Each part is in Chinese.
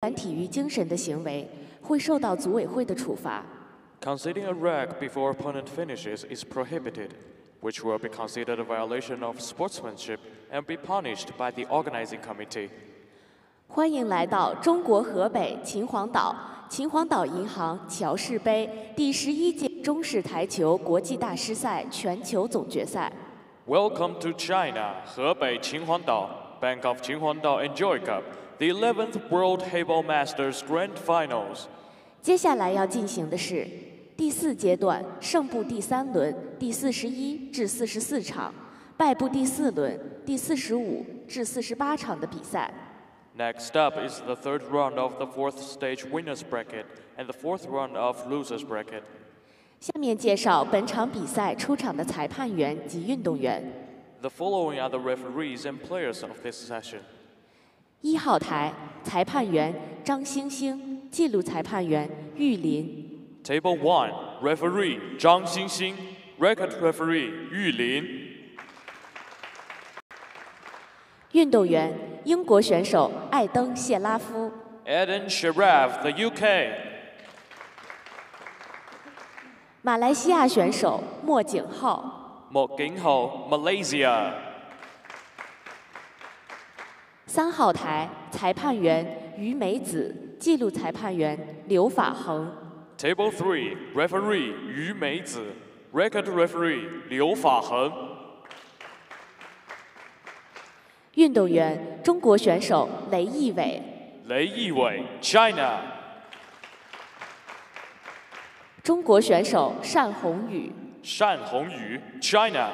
反体育精神的行为，会受到组委会的处罚。 Conceding a rag before opponent finishes is prohibited, which will be considered a violation of sportsmanship and be punished by the organizing committee. 欢迎来到中国河北秦皇岛秦皇岛银行乔氏杯第11届中式台球国际大师赛全球总决赛。 Welcome to China, Hebei Qinhuangdao, Bank of Qinhuangdao Enjoy Cup, the 11th World Heyball Masters Grand Finals. 接下来要进行的是第4阶段胜部第3轮第41至44场，败部第4轮第45至48场的比赛。 Next up is the third round of the fourth stage winners bracket and the fourth round of losers bracket. 下面介绍本场比赛出场的裁判员及运动员。 The following are the referees and players of this session. 1号台裁判员张星星，记录裁判员玉林。 Table 1, referee 张星星 record referee 玉林。 运动员英国选手艾登谢拉夫。 Eden Sharaf, the UK. 马来西亚选手莫景浩。 莫景浩 Malaysia. 3号台裁判员于美子，记录裁判员刘法恒。 Table 3, referee 于美子 record referee 刘法恒。 运动员中国选手雷毅伟。 雷毅伟 China. 中国选手单宏宇。 单宏宇 China.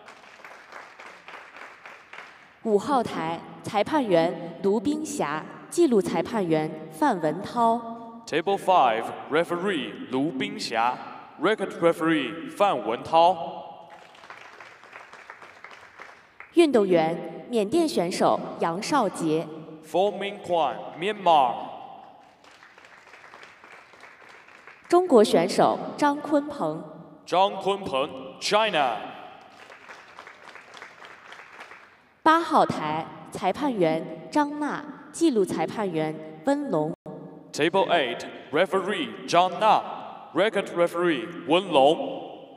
5号台裁判员卢冰霞，记录裁判员范文涛。 Table 5, referee 卢冰霞 record referee 范文涛。 运动员缅甸选手杨少杰。 Fo Ming Kwan Myanmar. 中国选手张坤鹏。 张坤鹏 China. 8号台裁判员张娜，记录裁判员温龙。 Table 8, referee 张娜 record referee 温龙。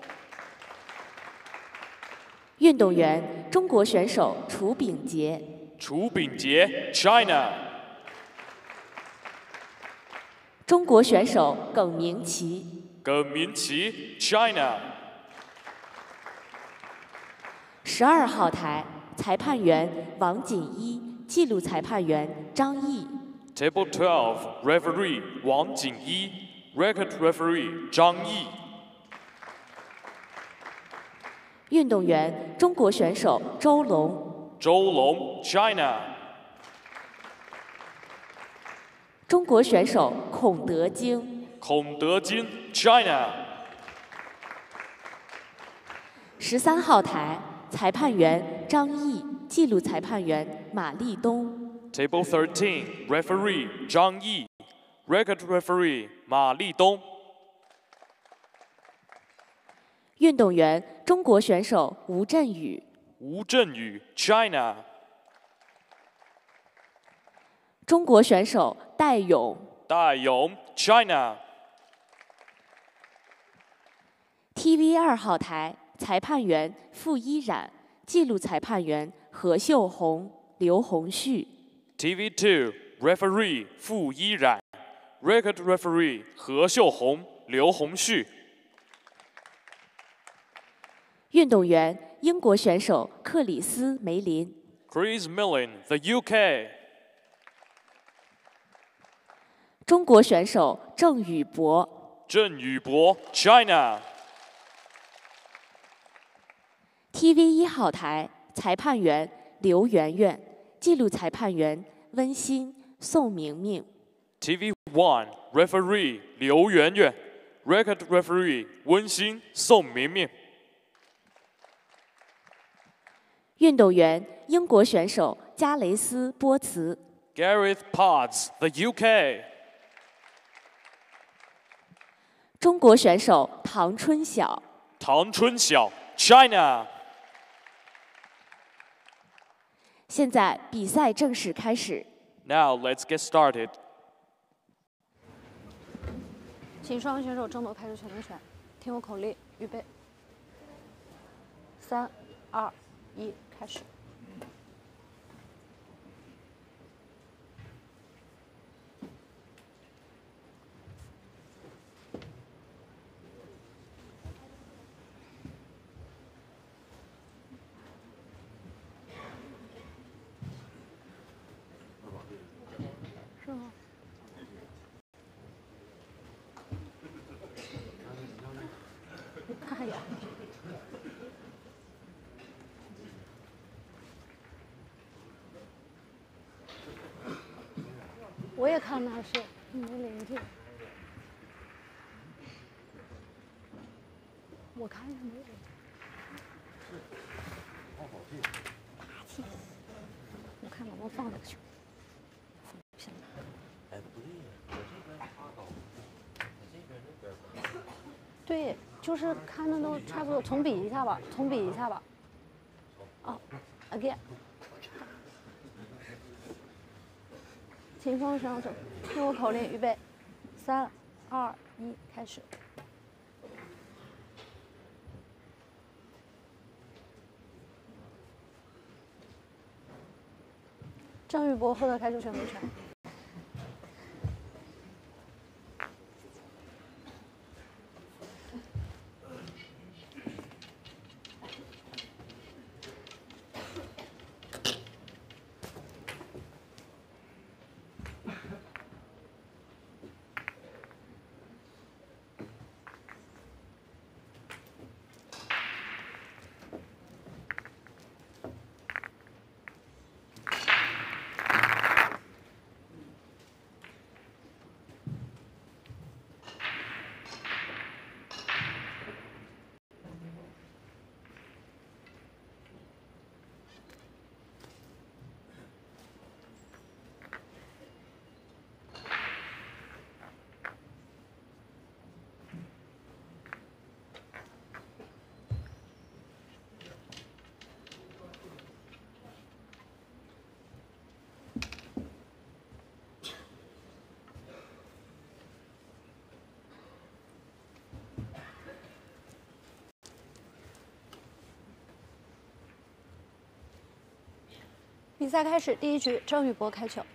运动员中国选手楚炳杰。 楚炳杰 China. 中国选手耿明琪。 耿明琪 China. 12号台裁判员王锦一，记录裁判员张毅。 Table 12, referee 王锦一 record referee 张毅。 运动员中国选手周龙。 周龙 China. 中国选手孔德京。 孔德京 China. 13号台裁判员张毅，记录裁判员马立东。 Table 13, referee 张毅 record referee 马立东。 运动员中国选手吴振宇。 吴振宇 China. 中国选手戴勇。 戴勇 China. TV 2号台裁判员傅一冉，记录裁判员何秀红、刘红旭。 TV 2, referee 傅一冉 record referee 何秀红、刘红旭。 运动员英国选手克里斯梅林。 Chris Melling, the UK. 中国选手郑宇博。 郑宇博 China. TV 1号台裁判员刘媛媛，记录裁判员温馨、宋明明。 TV 1, referee 刘媛媛 record referee 温馨、宋明明。 运动员英国选手加雷斯波茨。 Gareth Potts, the UK. 中国选手唐春晓。 唐春晓 China. 现在比赛正式开始。 Now let's get started. 请双方选手争夺开始选择权，听我口令，预备。3、2、1，开始。是吗？看一眼。我也看那是没灵性，我看是没灵。我看能不能放那个球。行。哎，不对呀，我这边发高，你这边那边。对，就是看着都差不多，重比一下吧，重比一下吧。哦 ，again。请双选手听我口令，预备，3、2、1，开始。郑宇博获得开始选择权。比赛开始，第一局，郑宇博开球。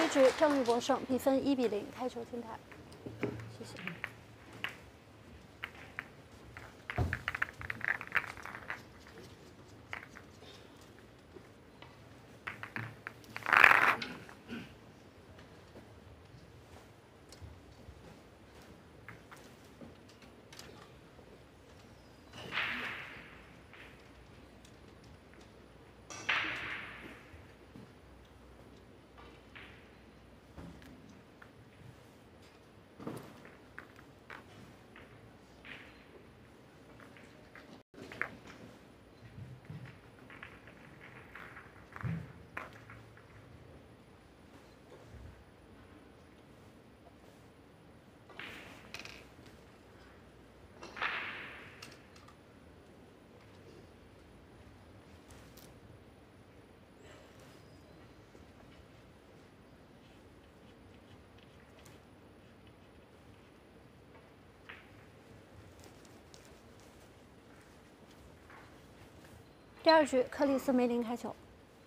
局郑宇博胜，比分1-0，开球清台。谢谢。第2局，克里斯梅林开球。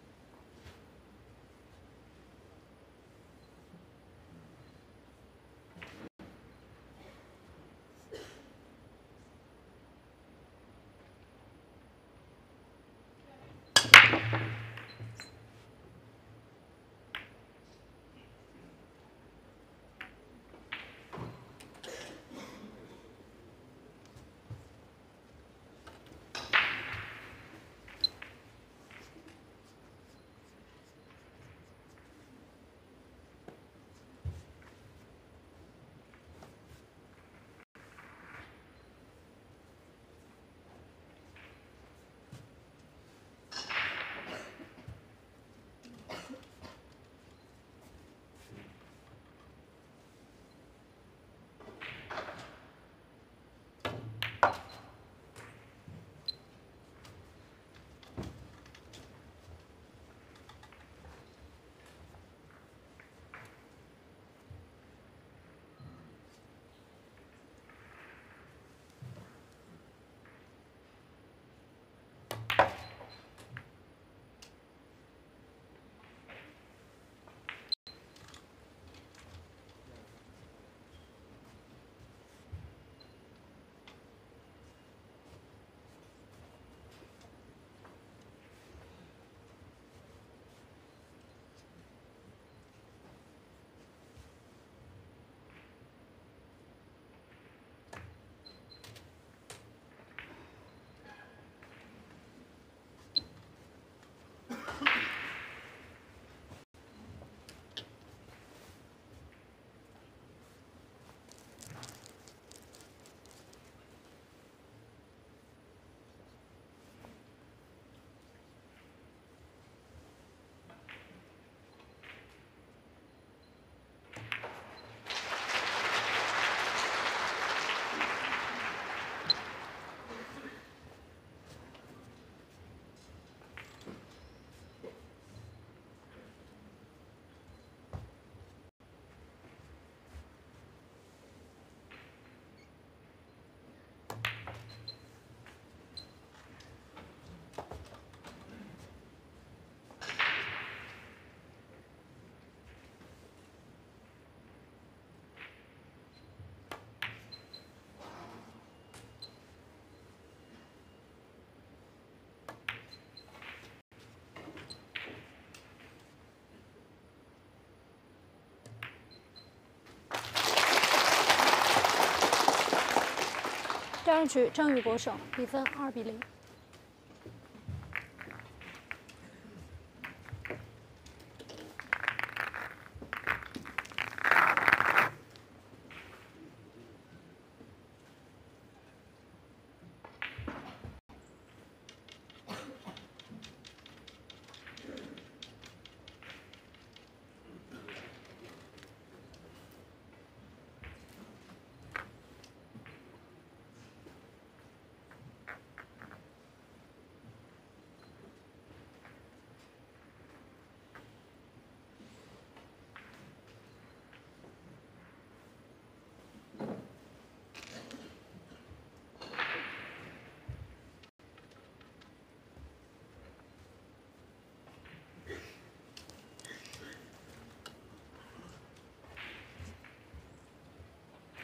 第2局，郑宇博胜，比分2-0。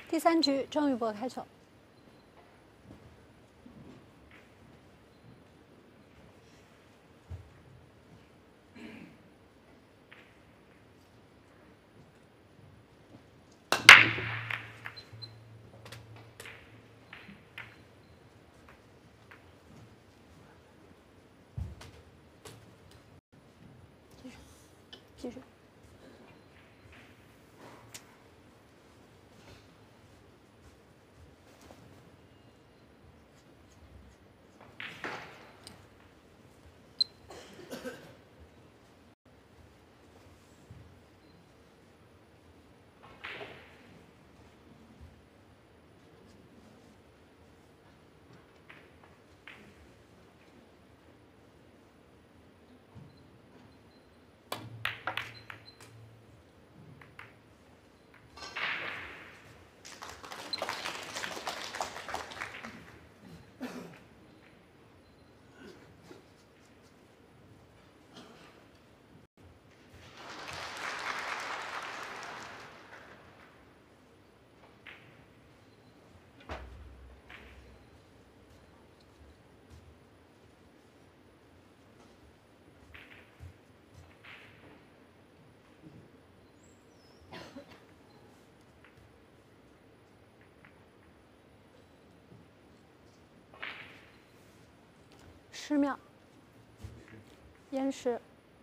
第3局，郑宇博开球。继续。10秒，延时。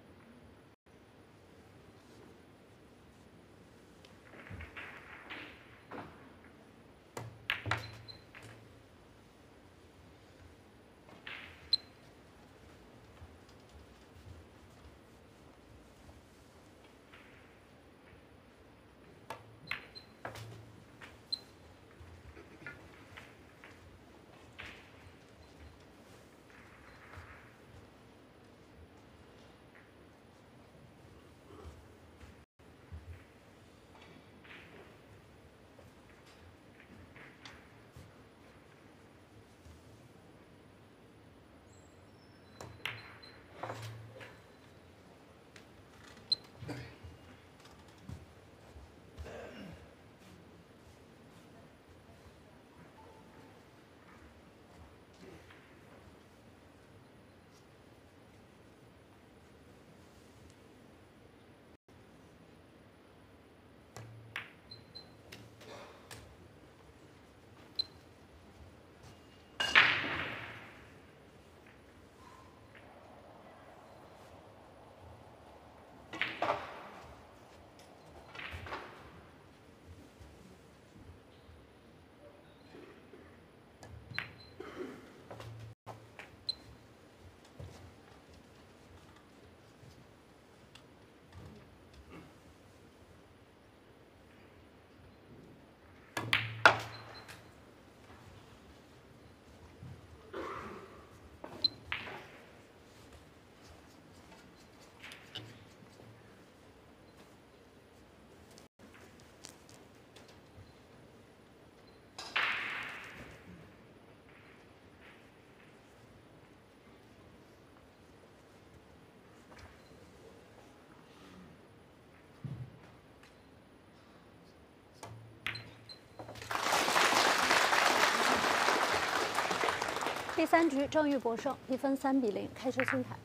第3局，郑宇博胜，比分3比0，开出清台。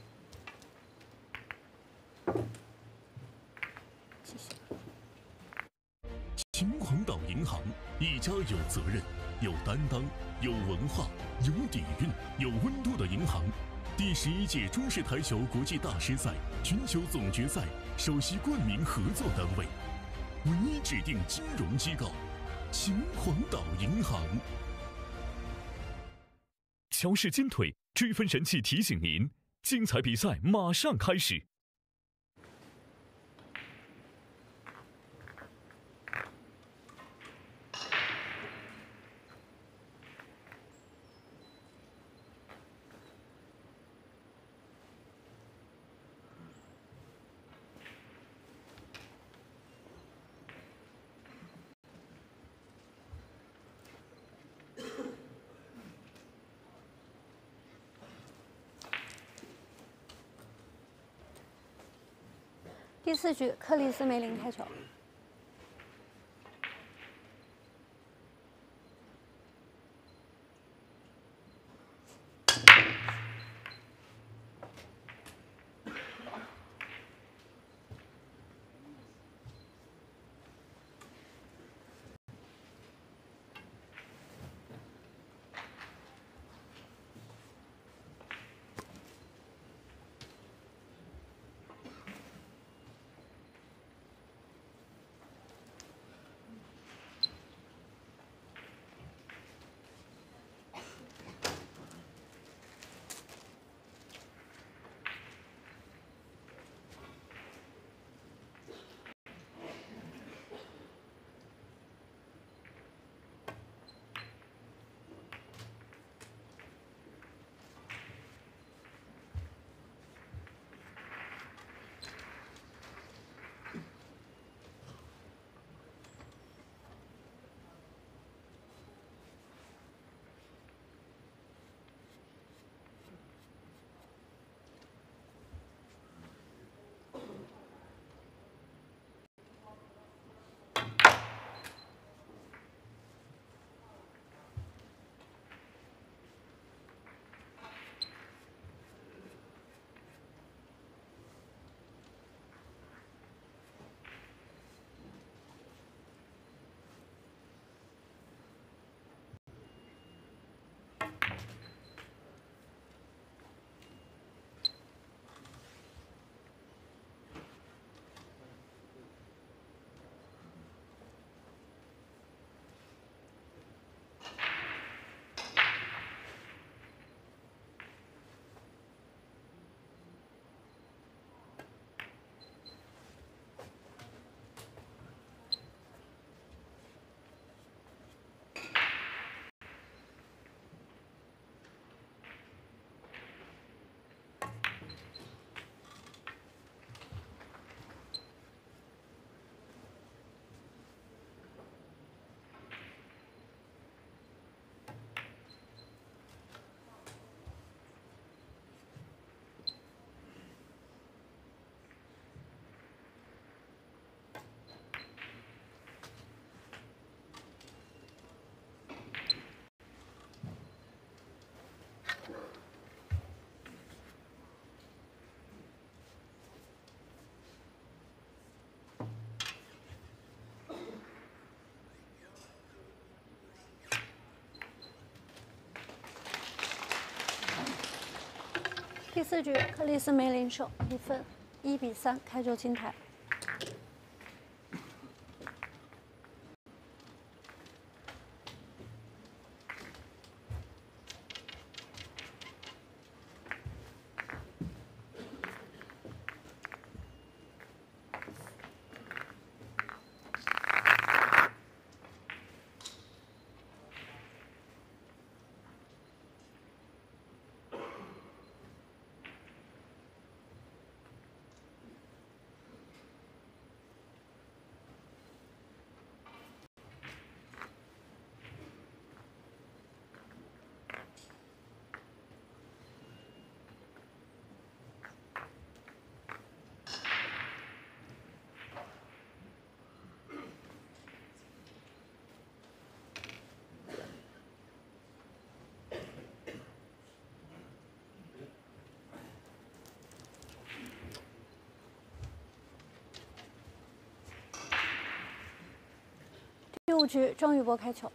谢谢。 秦皇岛银行，一家有责任、有担当、有文化、有底蕴、有温度的银行。第11届中式台球国际大师赛全球总决赛首席冠名合作单位，唯一指定金融机构，秦皇岛银行。乔氏金腿追分神器提醒您，精彩比赛马上开始。 第4局，克里斯梅林开球。 第4局，克里斯梅林手1分，1比3，开球金台。第5局，庄宇博开球。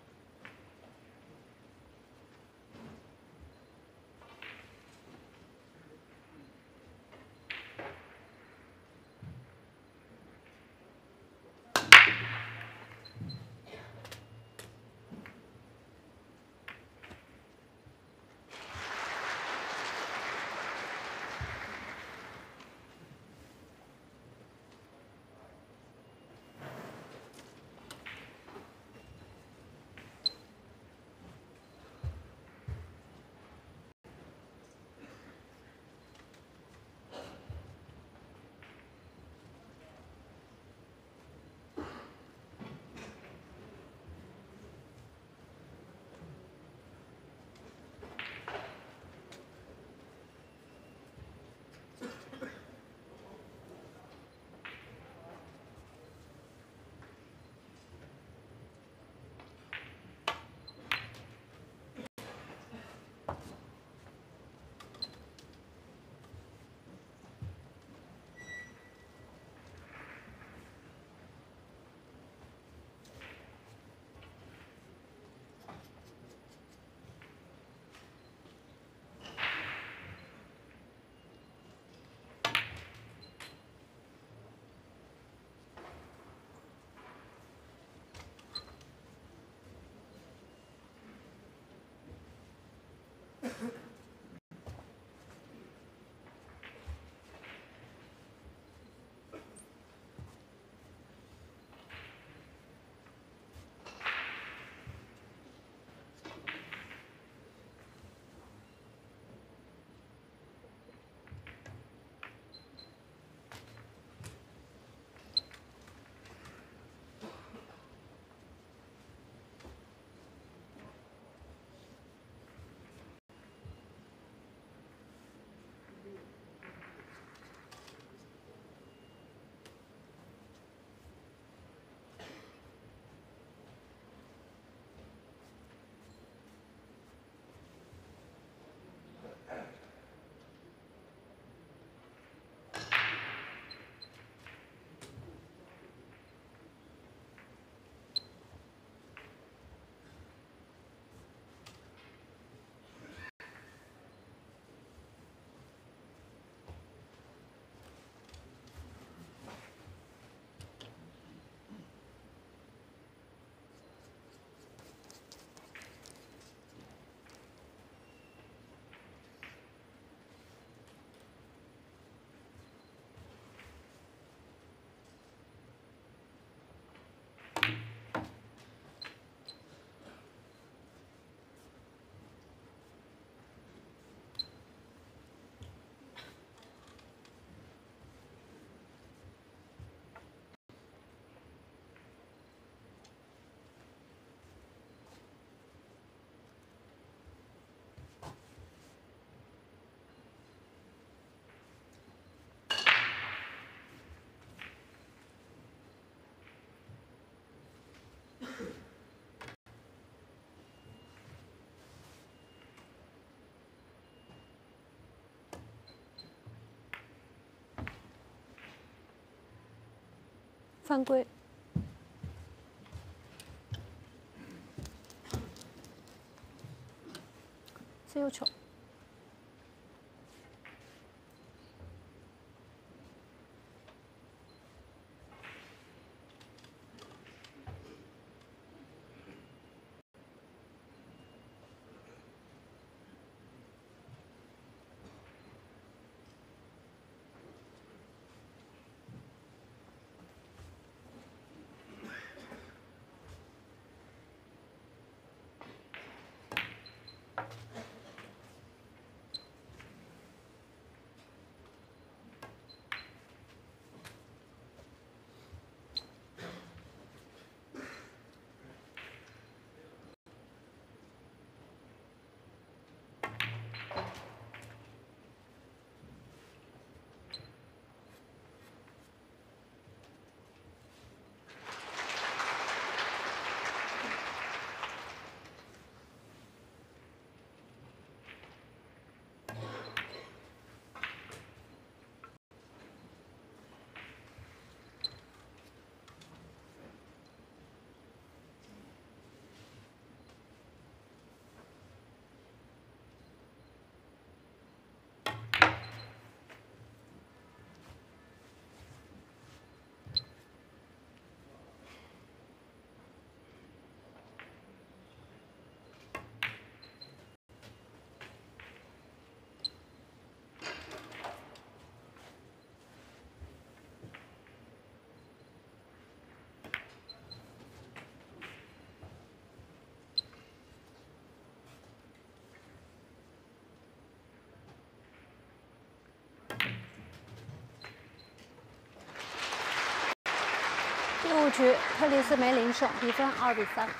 犯规。自由球。 5局，克里斯梅林胜，比分2比3。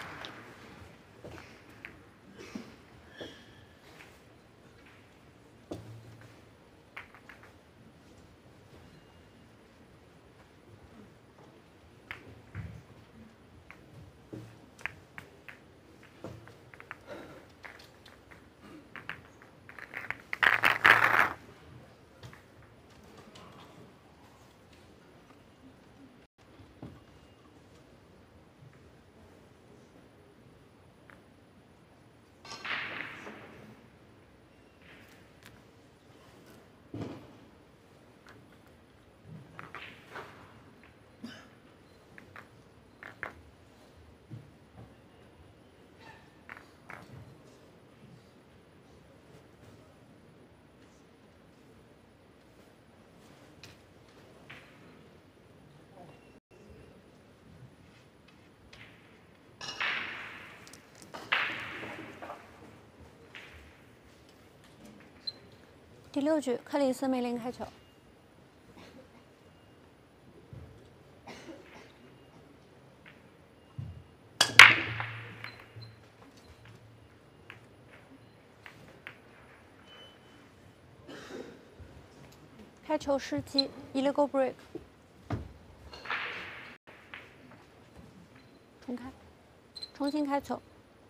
第6局，克里斯梅林开球。开球失击 ，illegal break。重开，重新开球。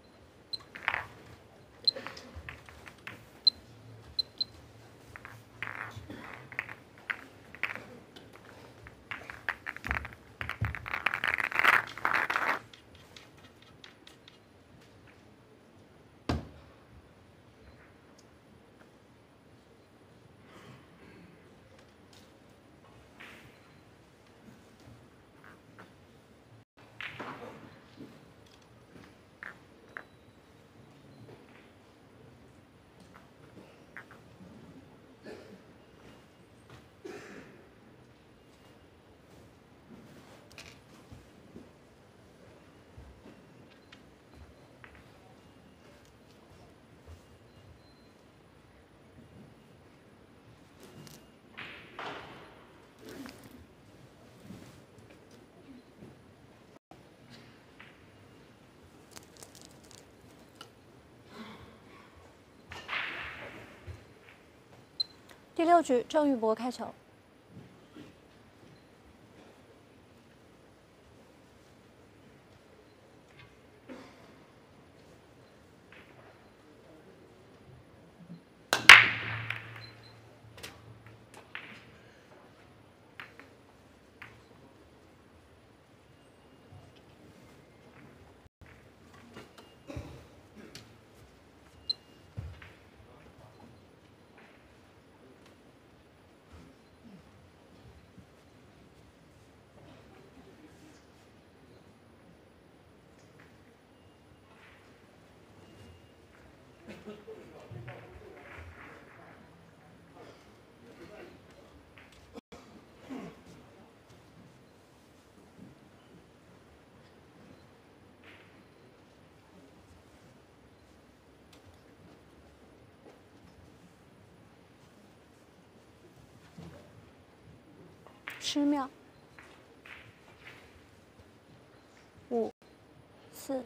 第6局，郑宇博开球。10秒，5、4。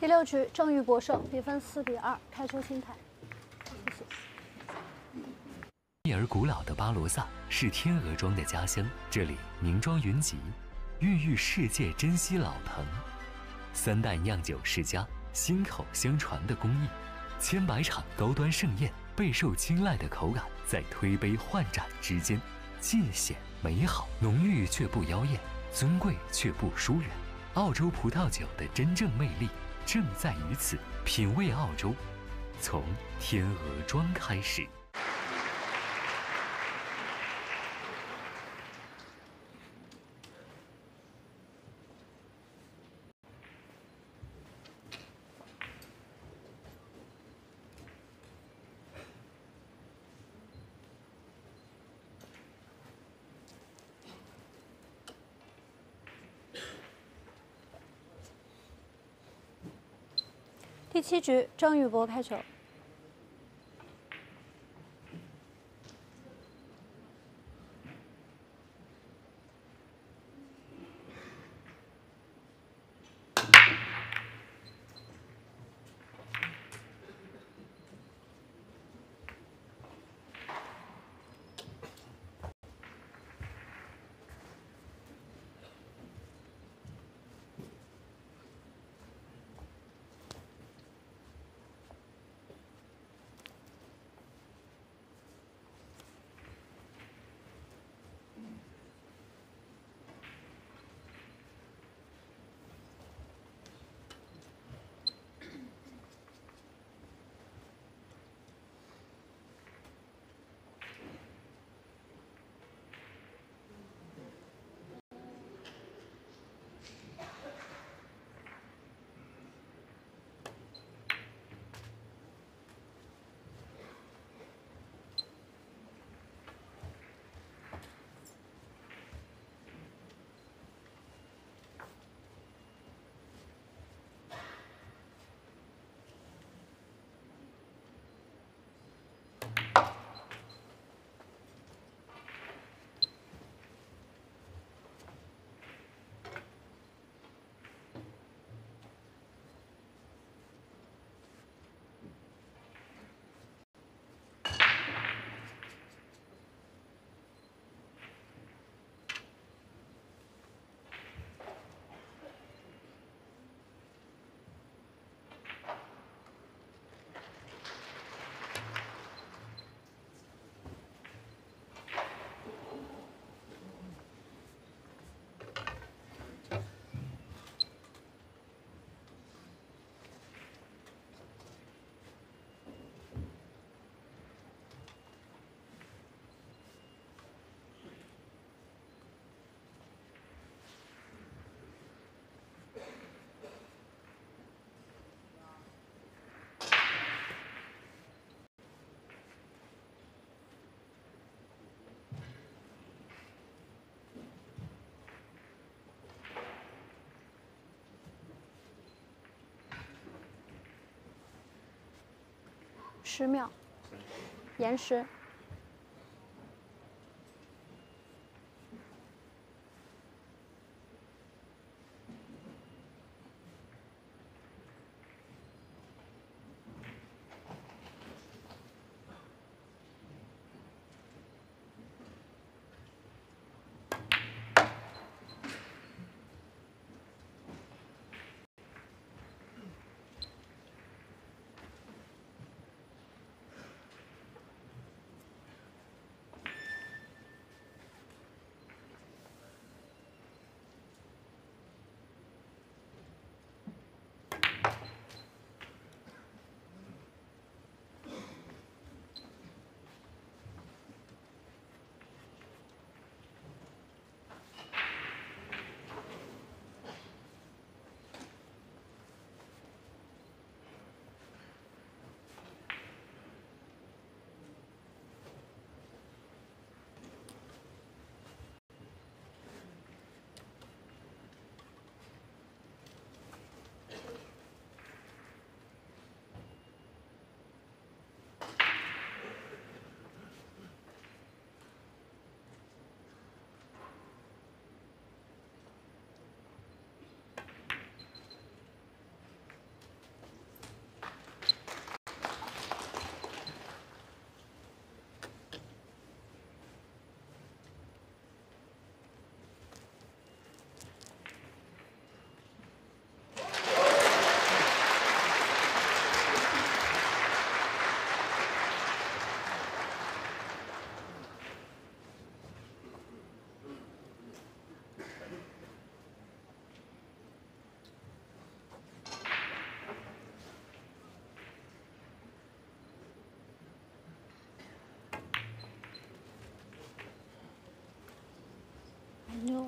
第6局郑玉博胜，比分4-2，开球清台。谢谢。 密而古老的巴罗萨是天鹅庄的家乡，这里名庄云集，孕育世界珍稀老藤。3代酿酒世家，心口相传的工艺，千百场高端盛宴，备受青睐的口感，在推杯换盏之间，尽显美好，浓郁却不妖艳，尊贵却不疏人。澳洲葡萄酒的真正魅力正在于此，品味澳洲，从天鹅庄开始。 第7局郑玉博开球。10秒，延时。 牛。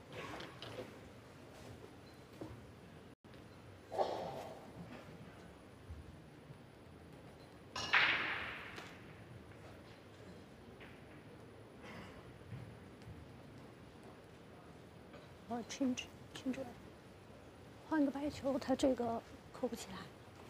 停止，换个白球，它这个扣不起来。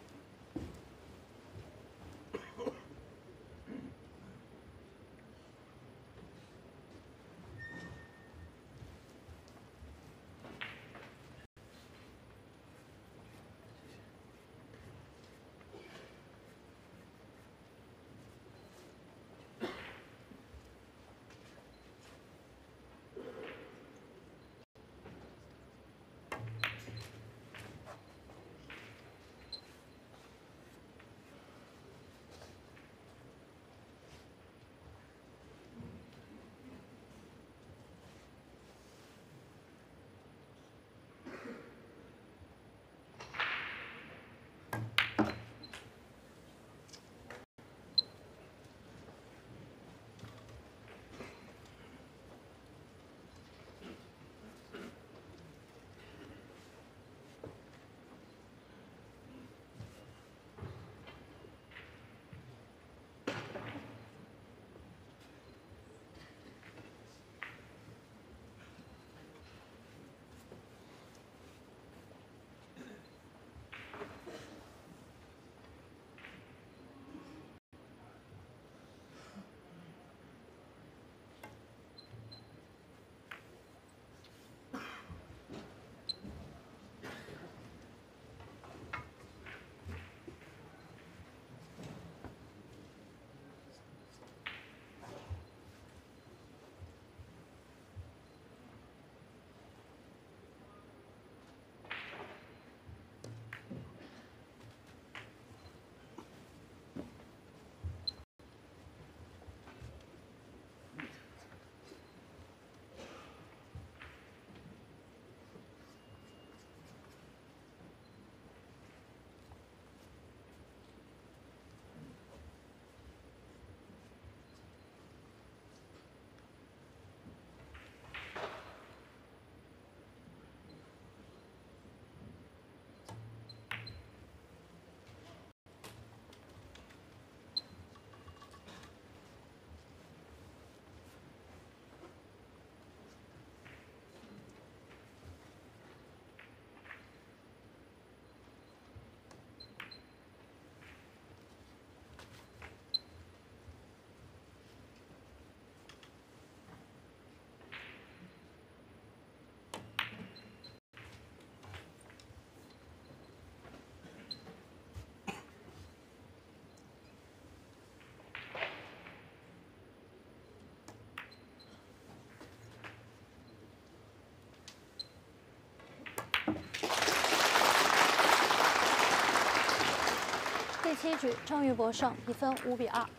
第7局，郑玉博胜，比分5比2。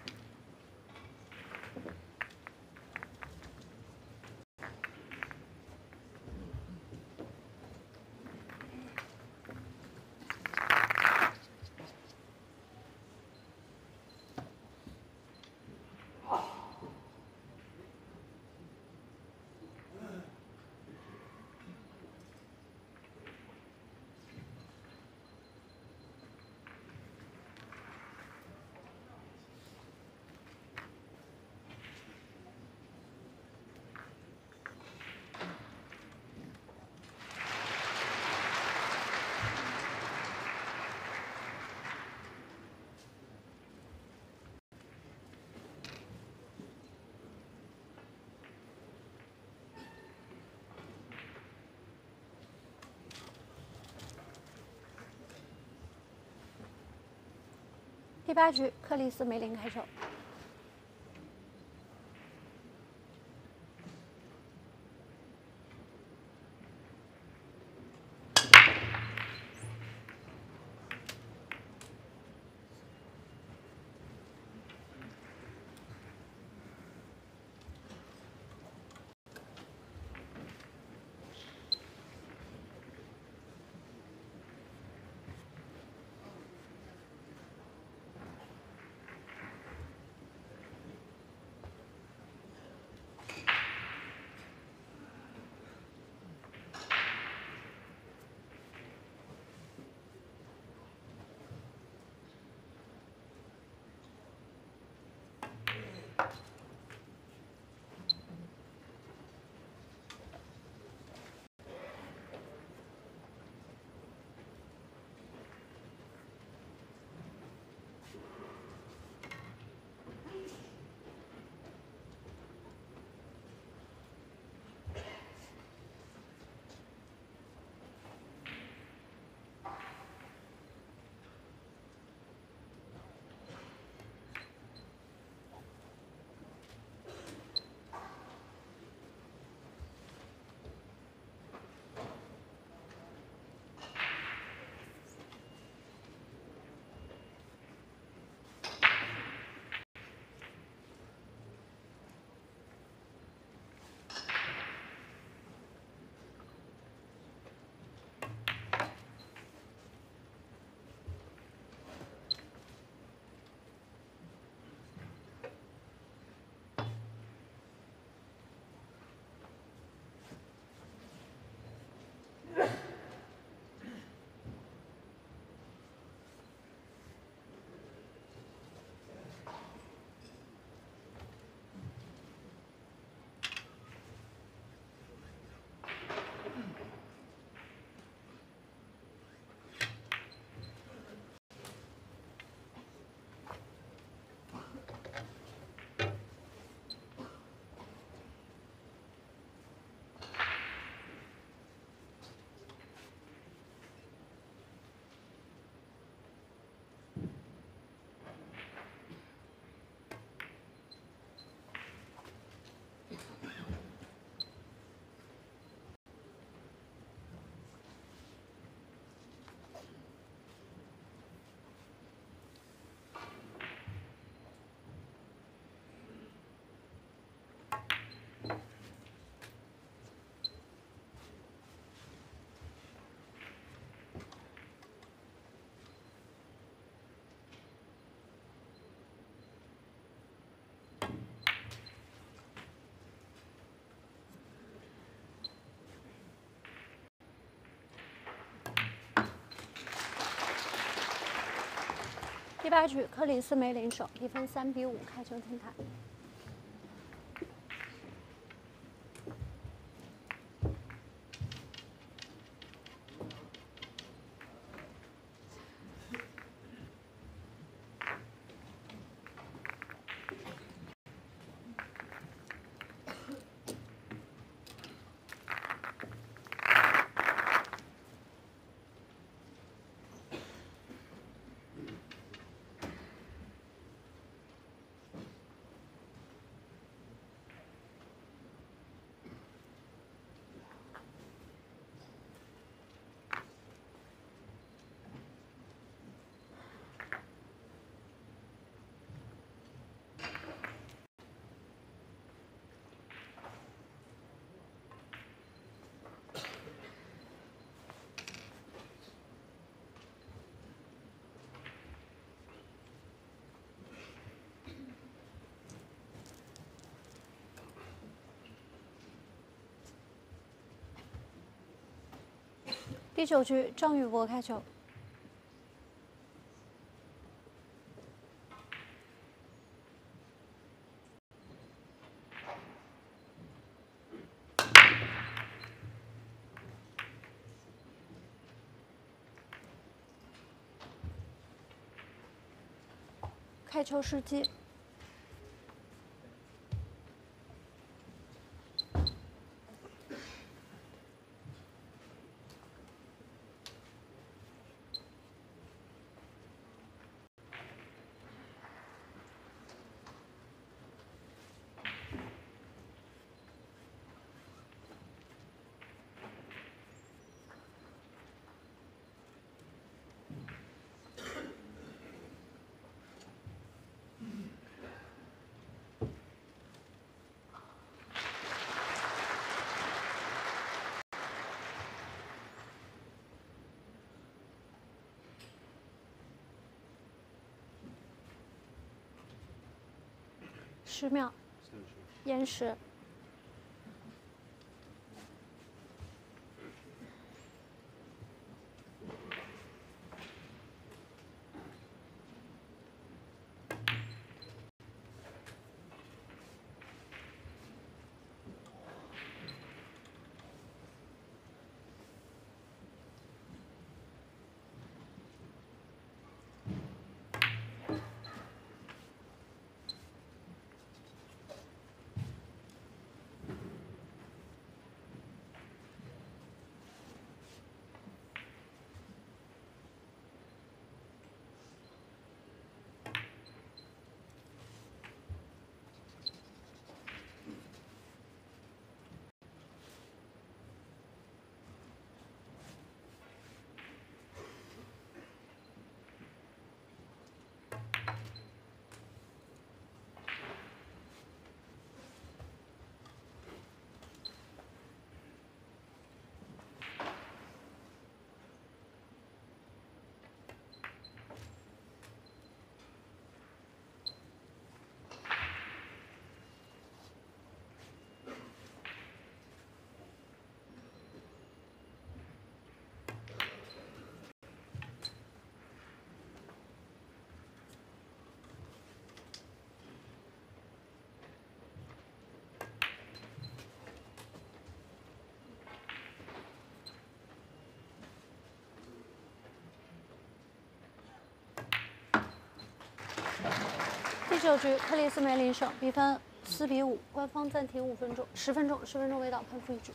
第8局，克里斯梅林开球。 8局，克里斯梅领手，比分3比5，开球停台。第9局，张宇博开球。开球时机。10秒，延时。第9局，克里斯梅领手，比分4比5，官方暂停5分钟，10分钟为导，判负1局。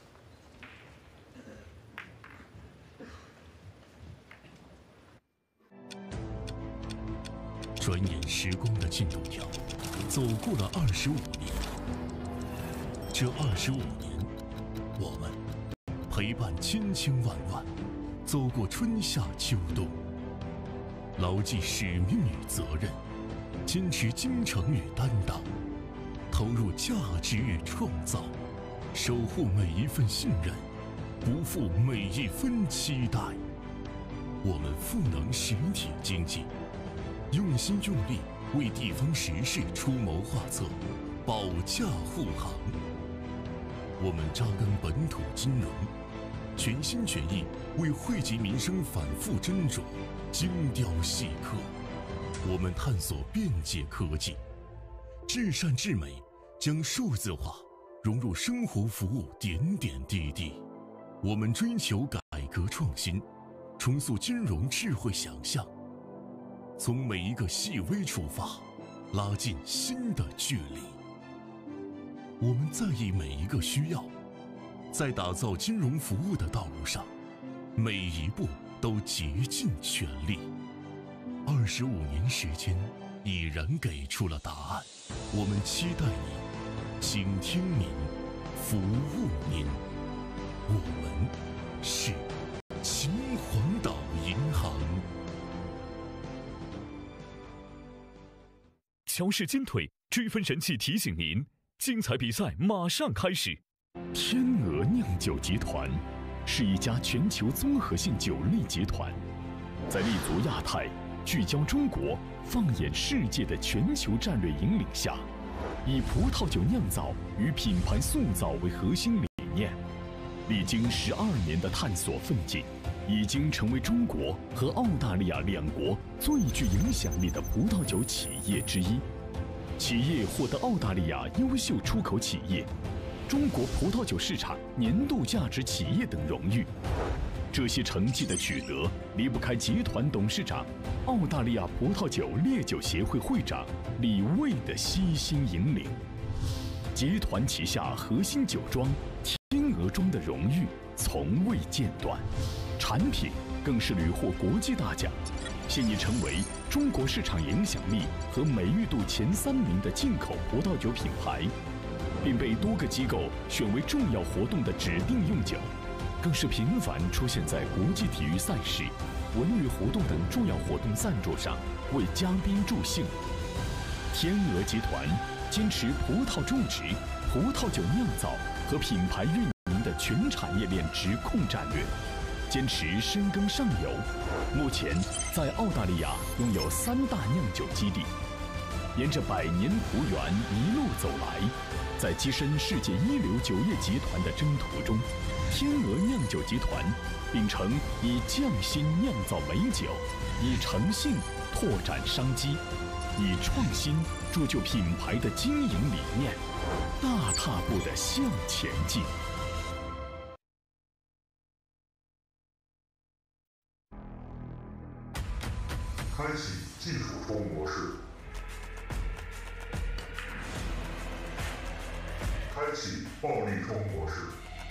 转眼时光的进度条，走过了25年。这25年，我们陪伴千千万万，走过春夏秋冬，牢记使命与责任。坚持精诚与担当，投入价值与创造，守护每一份信任，不负每一分期待。我们赋能实体经济，用心用力为地方时事出谋划策，保驾护航。我们扎根本土金融，全心全意为惠及民生反复斟酌，精雕细刻。 我们探索便捷科技，至善至美，将数字化融入生活服务点点滴滴。我们追求改革创新，重塑金融智慧想象，从每一个细微出发，拉近新的距离。我们在意每一个需要，在打造金融服务的道路上，每一步都竭尽全力。25年时间，已然给出了答案。我们期待您，倾听您，服务您。我们是秦皇岛银行。 乔氏金腿追分神器提醒您，精彩比赛马上开始。天鹅酿酒集团是一家全球综合性酒类集团，在立足亚太、聚焦中国、放眼世界的全球战略引领下，以葡萄酒酿造与品牌塑造为核心理念，历经12年的探索奋进，已经成为中国和澳大利亚两国最具影响力的葡萄酒企业之一。企业获得澳大利亚优秀出口企业、中国葡萄酒市场年度价值企业等荣誉。这些成绩的取得，离不开集团董事长、澳大利亚葡萄酒烈酒协会会长李卫的悉心引领。集团旗下核心酒庄天鹅庄的荣誉从未间断，产品更是屡获国际大奖，现已成为中国市场影响力和美誉度前3名的进口葡萄酒品牌，并被多个机构选为重要活动的指定用酒，更是频繁出现在国际体育赛事、文娱活动等重要活动赞助上，为嘉宾助兴。天鹅集团坚持葡萄种植、葡萄酒酿造和品牌运营的全产业链直控战略，坚持深耕上游。目前在澳大利亚拥有3大酿酒基地，沿着百年葡园一路走来，在跻身世界一流酒业集团的征途中，天鹅酿酒集团秉承以匠心酿造美酒，以诚信拓展商机，以创新铸就品牌的经营理念，大踏步地向前进。 开启技术冲模式，开启暴力冲模式。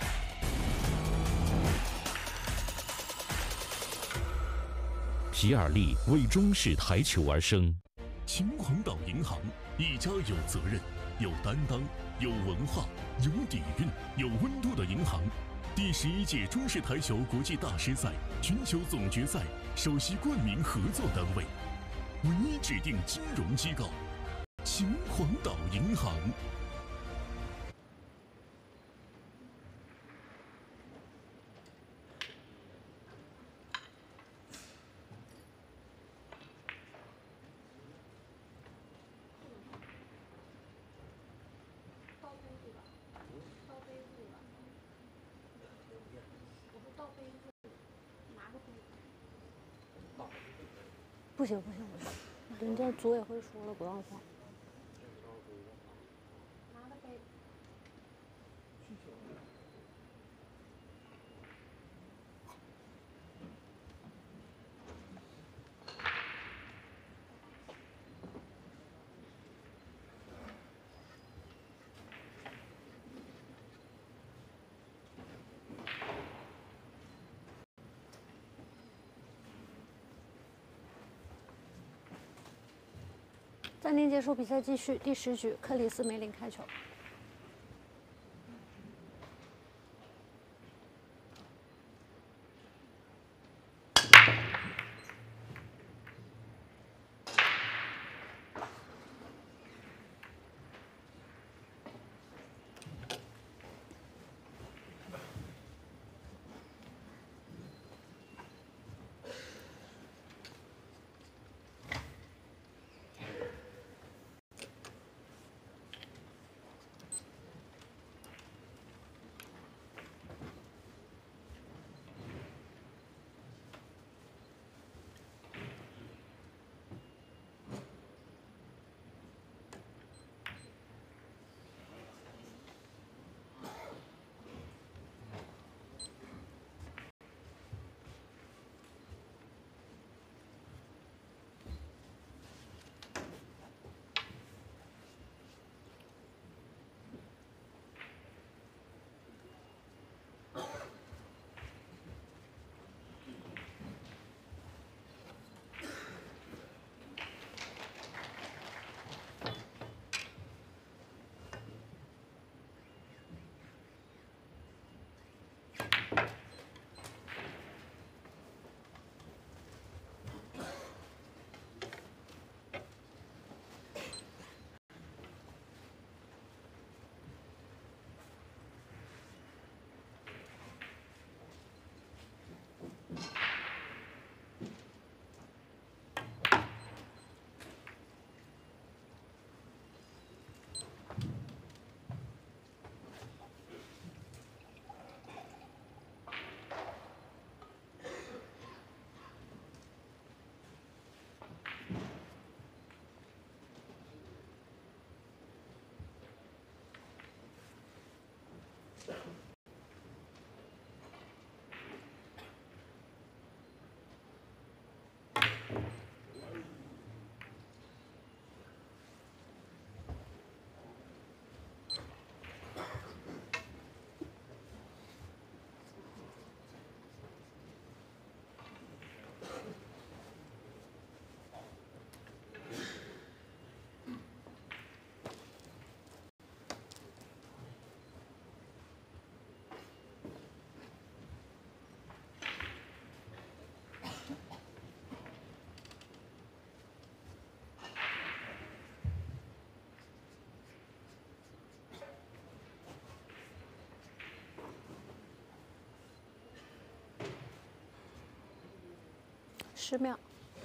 皮尔利为中式台球而生。 秦皇岛银行，一家有责任、有担当、有文化、有底蕴、有温度的银行。第11届中式台球国际大师赛全球总决赛首席冠名合作单位，唯一指定金融机构，秦皇岛银行。 不行，人家组委会说了不让放。暂停结束，比赛继续。第10局，克里斯梅林开球。 10秒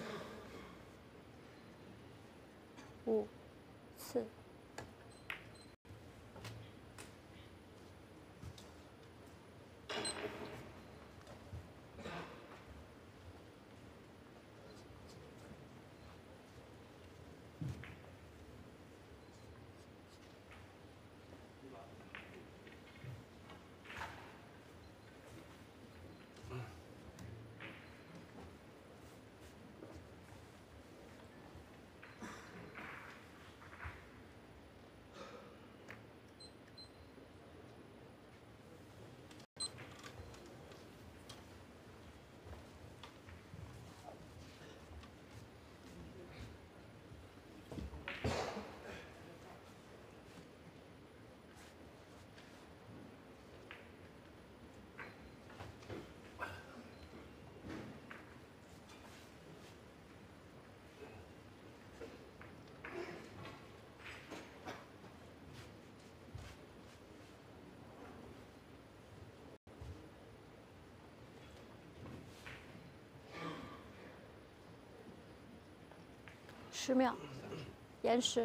，5、4。10秒，延时。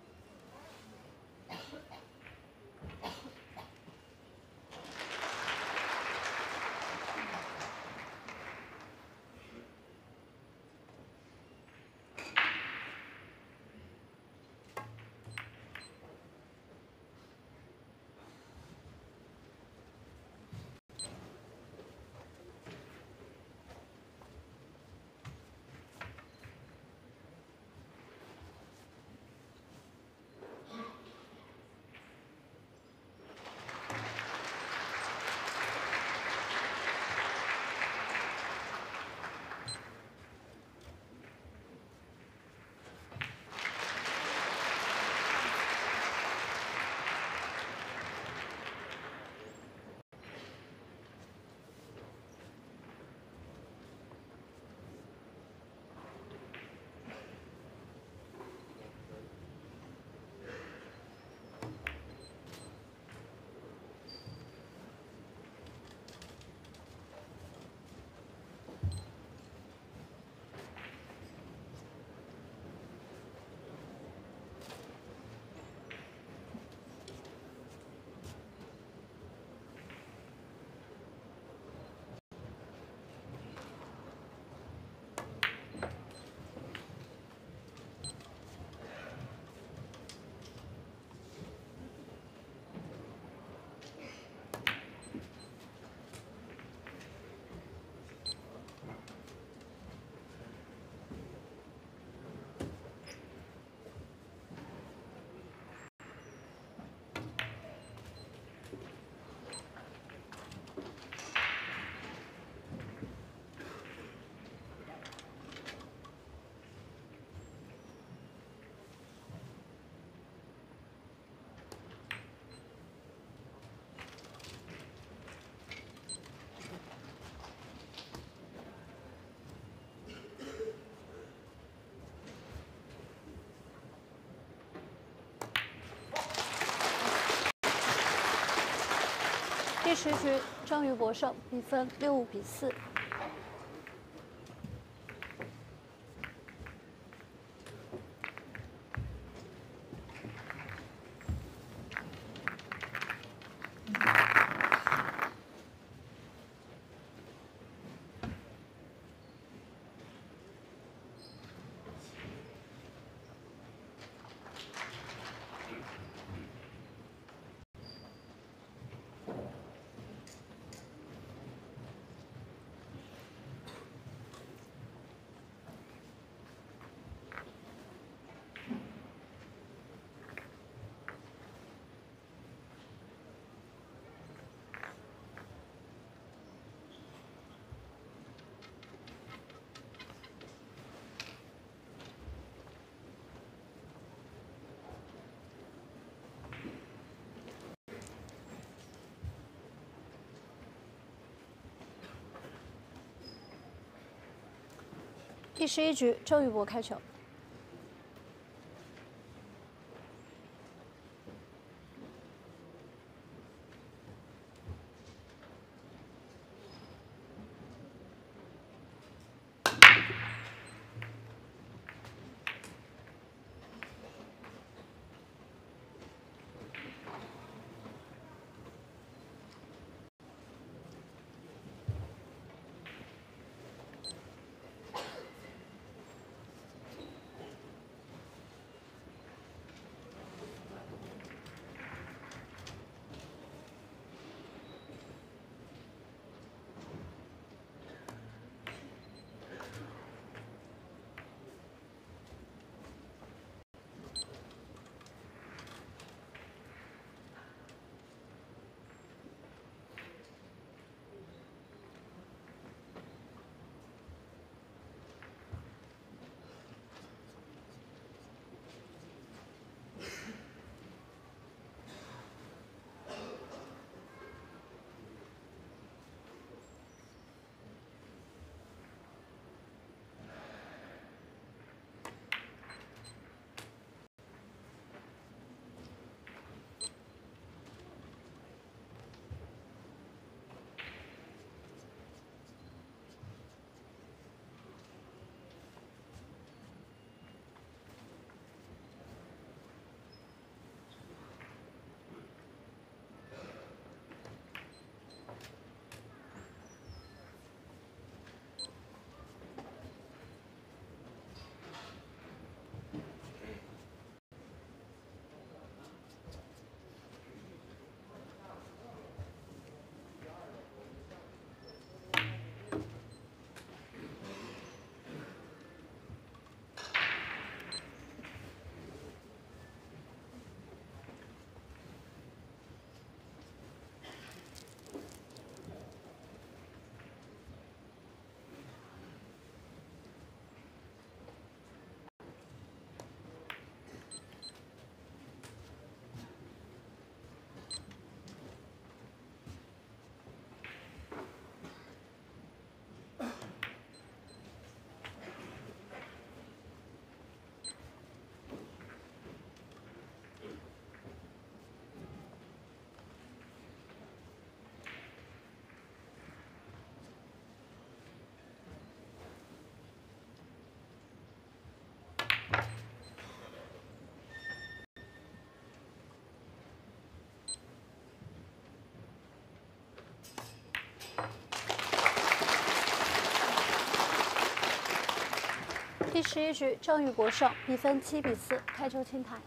第10局，郑宇博胜，比分6-5比4。 第11局，郑宇博开球。第11局，郑宇博胜，比分7比4，开球清台。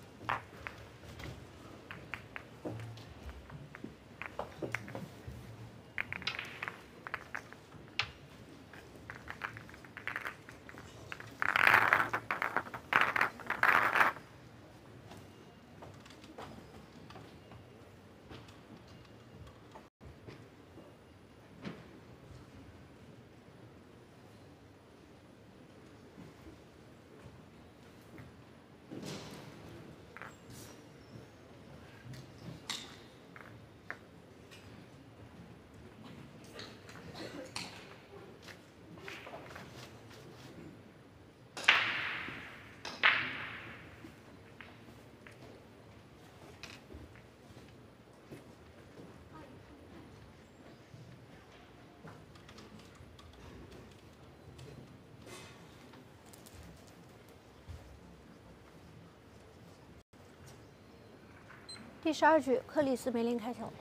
第12局，克里斯梅林开球。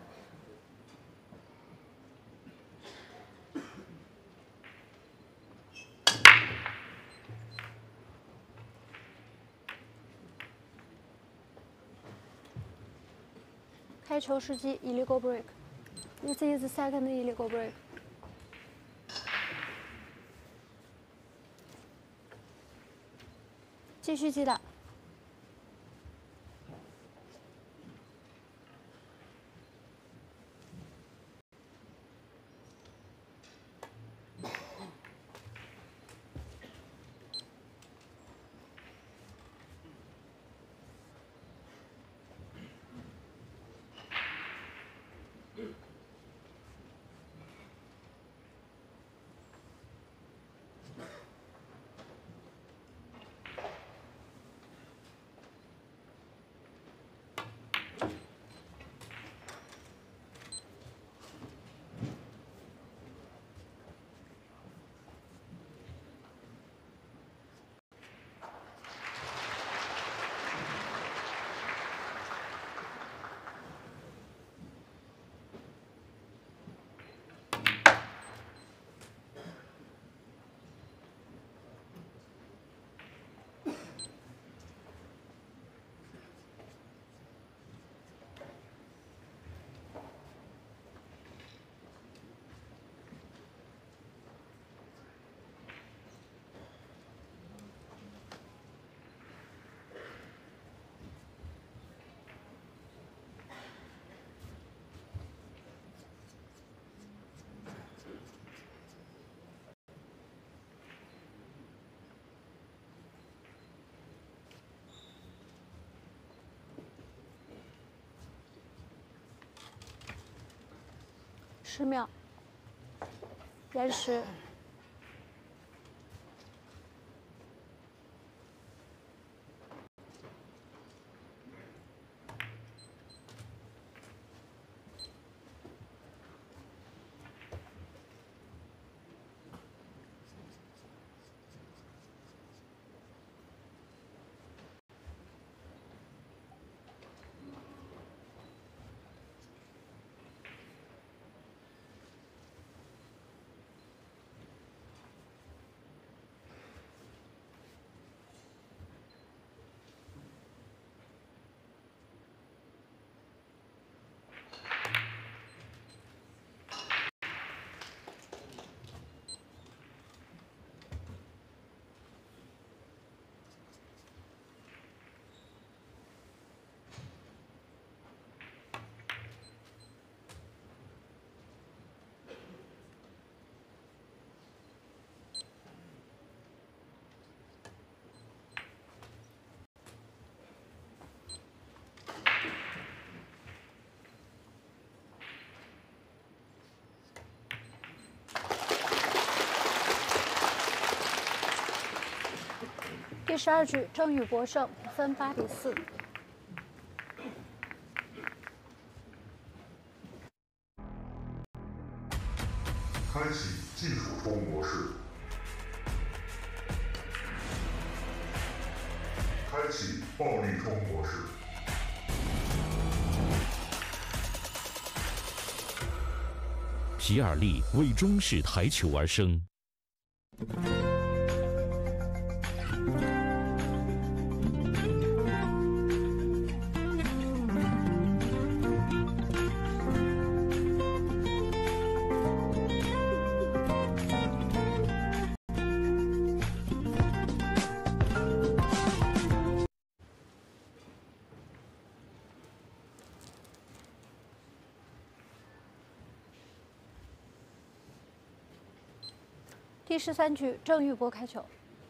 开球时机 illegal break. This is the second illegal break. 继续击打。 10秒，延时。第12局，郑宇博胜，比分8比4。 开启技术冲模式。开启暴力冲模式。 皮尔利为中式台球而生。 第13局，郑宇博开球。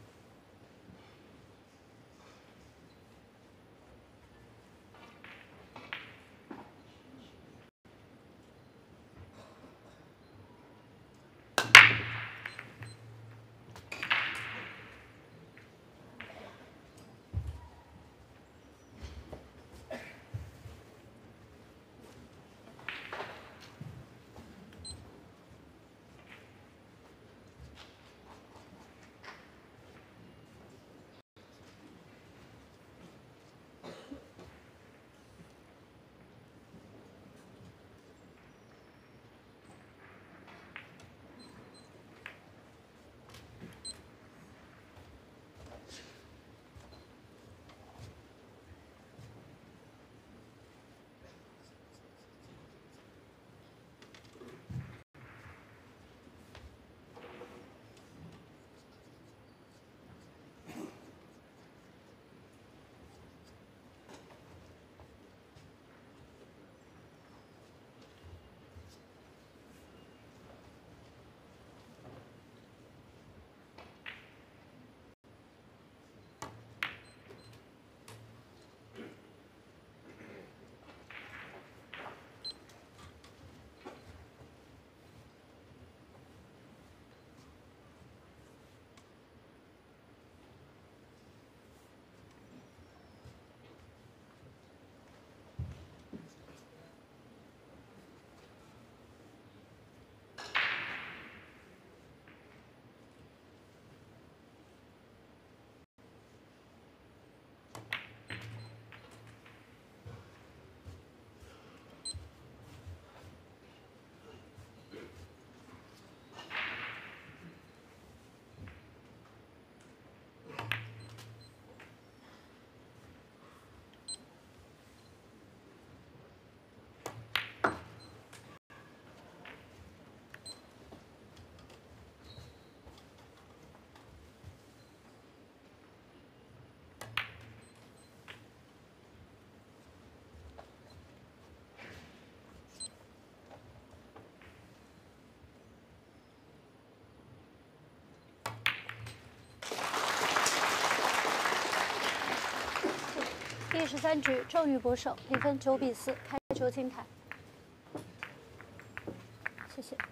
第13局，郑宇博胜，比分9比4，开球清台。谢谢。 谢谢。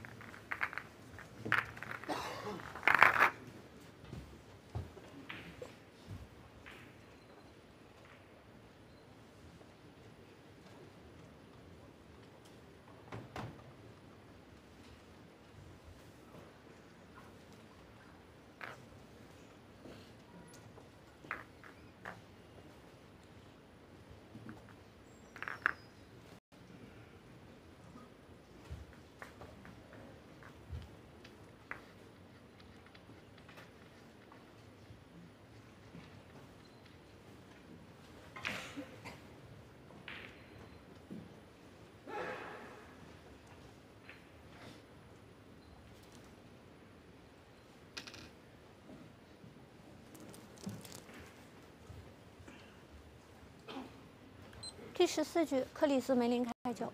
第14局，克里斯梅林开球。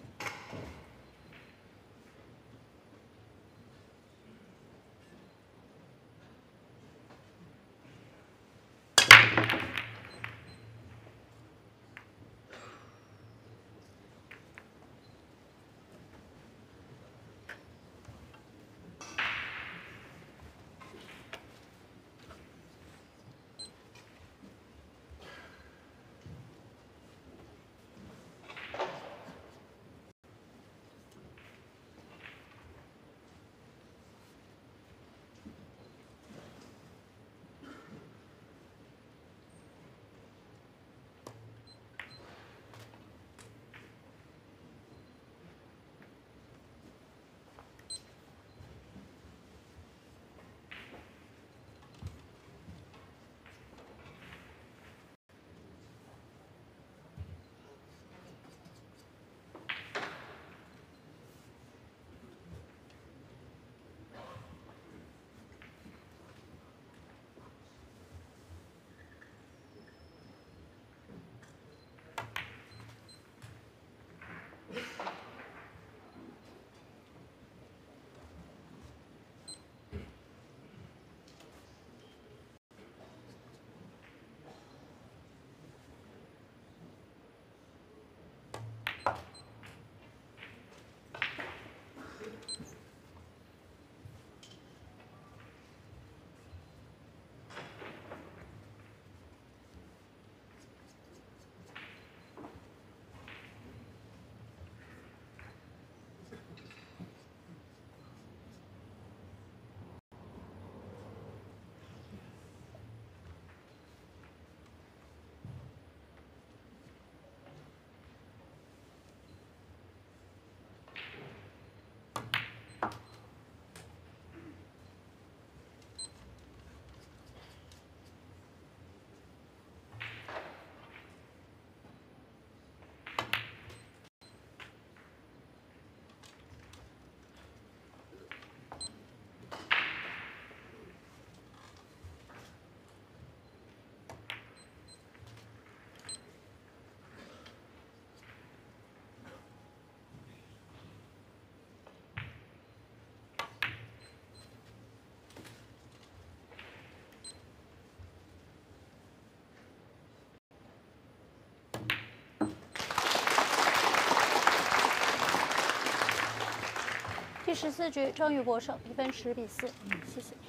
第14局，郑宇博胜，1分10比4。谢谢。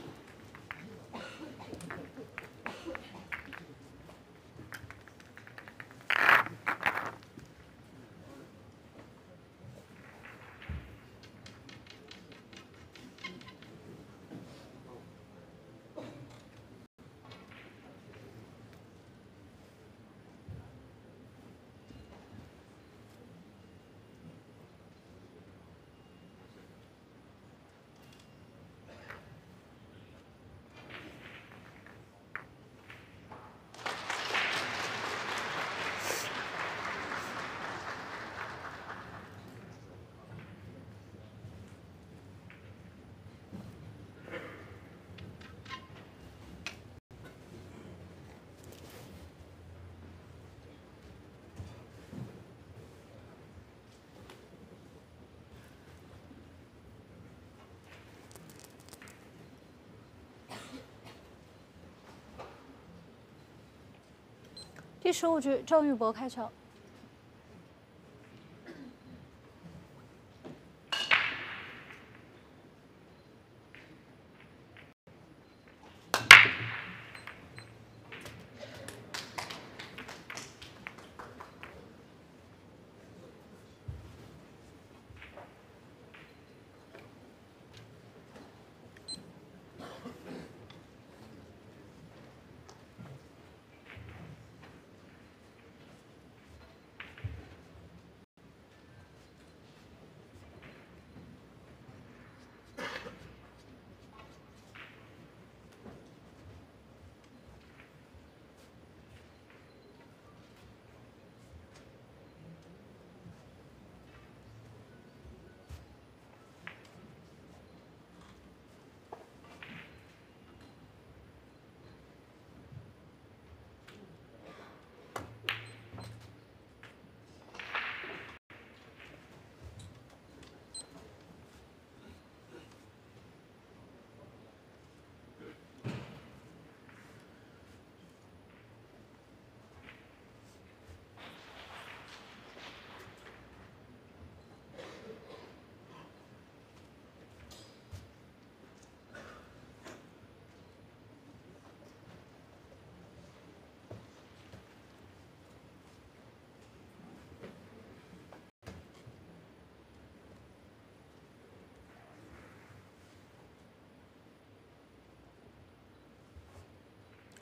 第15局，郑宇博开球。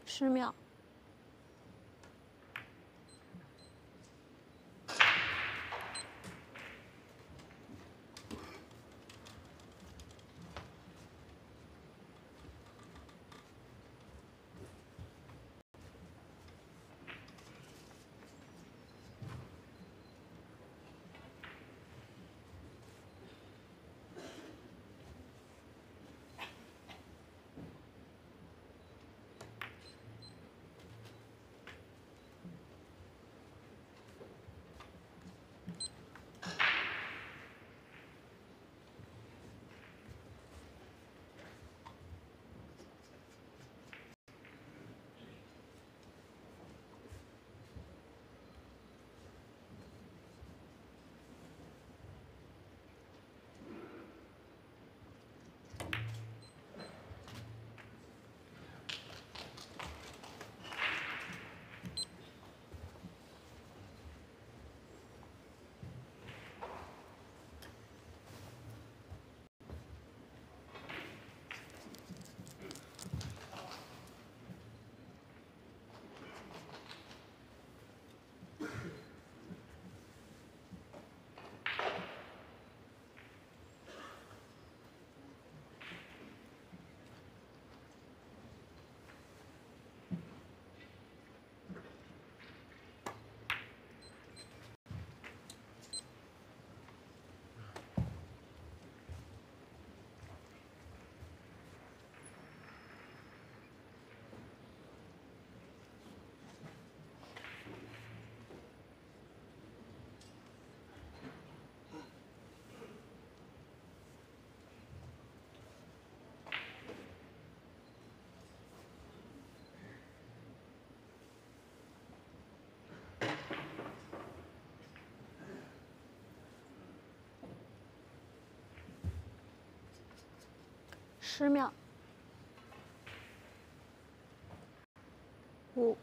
10秒。10秒。5。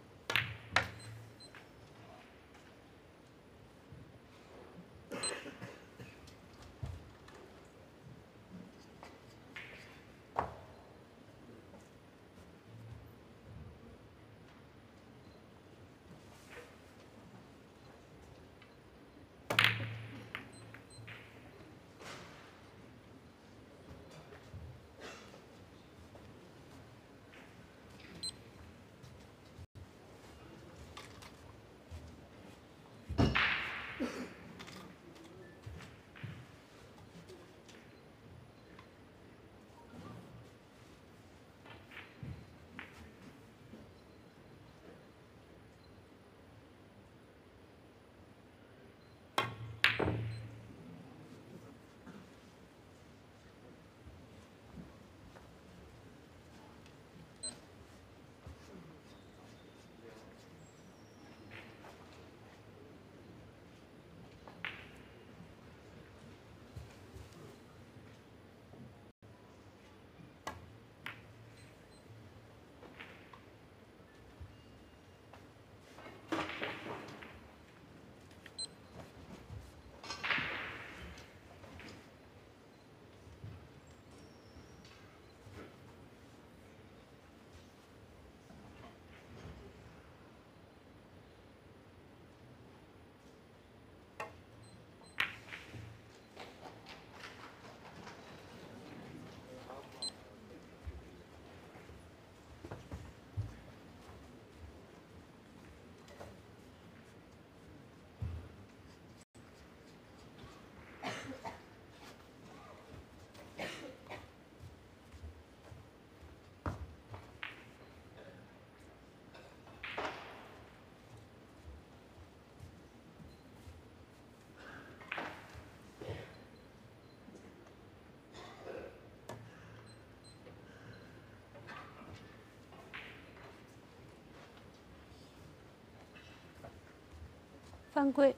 犯规。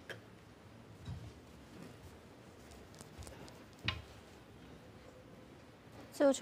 自由球。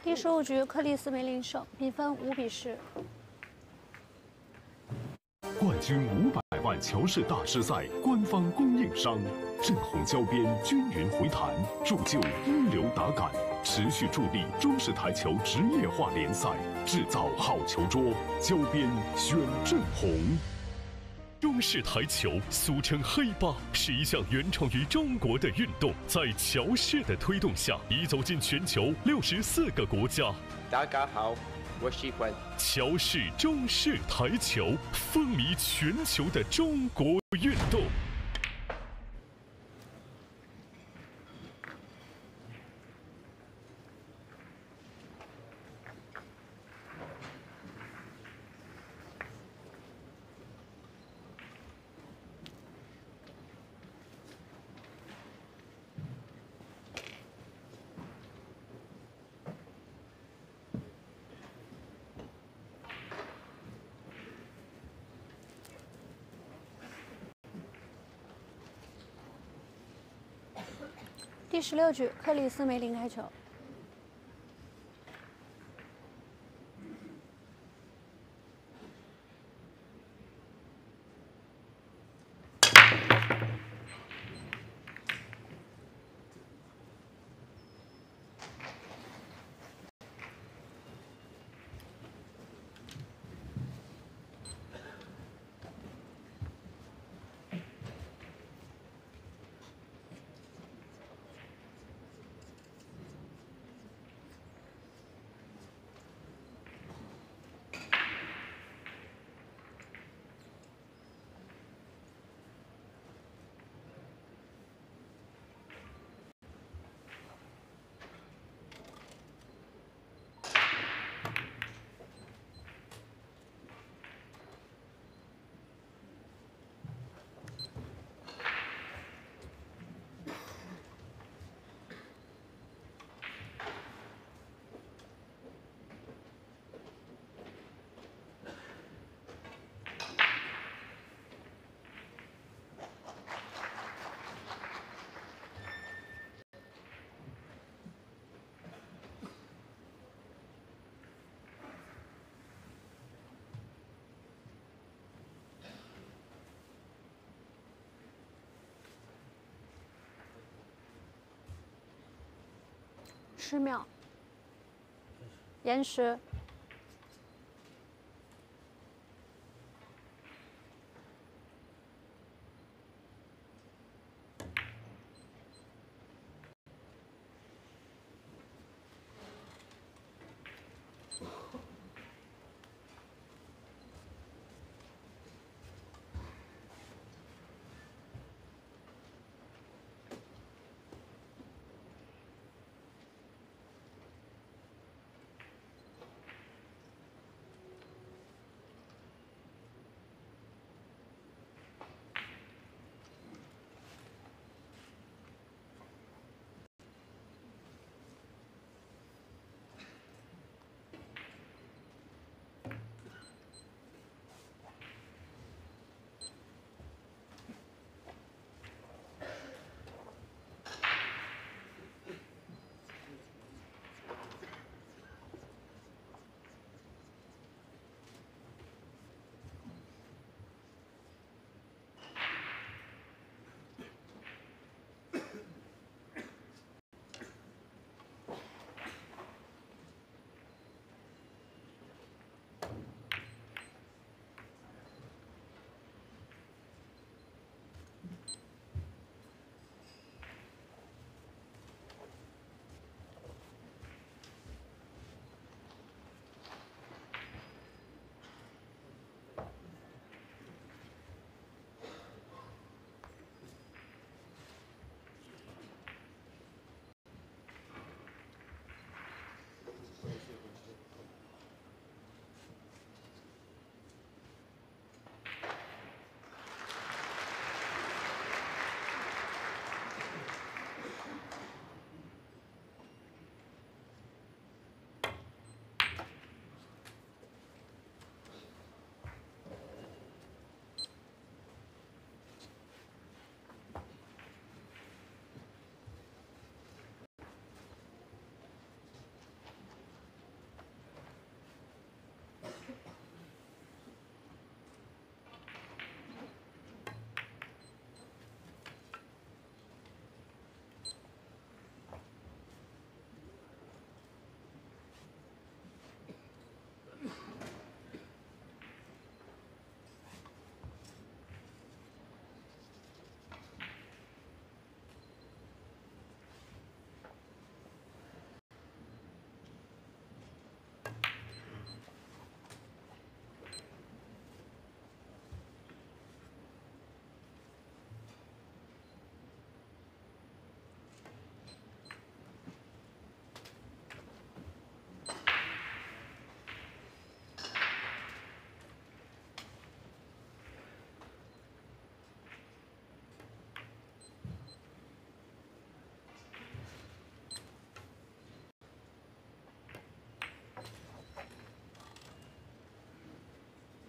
第15局，克里斯梅林胜，比分5-10。 冠军500万乔氏大师赛官方供应商，镇红胶边均匀回弹，铸就一流打感，持续助力中式台球职业化联赛，制造好球桌，胶边选镇红。 中式台球，俗称黑八，是一项原创于中国的运动，在乔氏的推动下，已走进全球64个国家。 大家好，我喜欢乔氏中式台球，风靡全球的中国运动。 第16局，克里斯梅林开球。10秒，延时。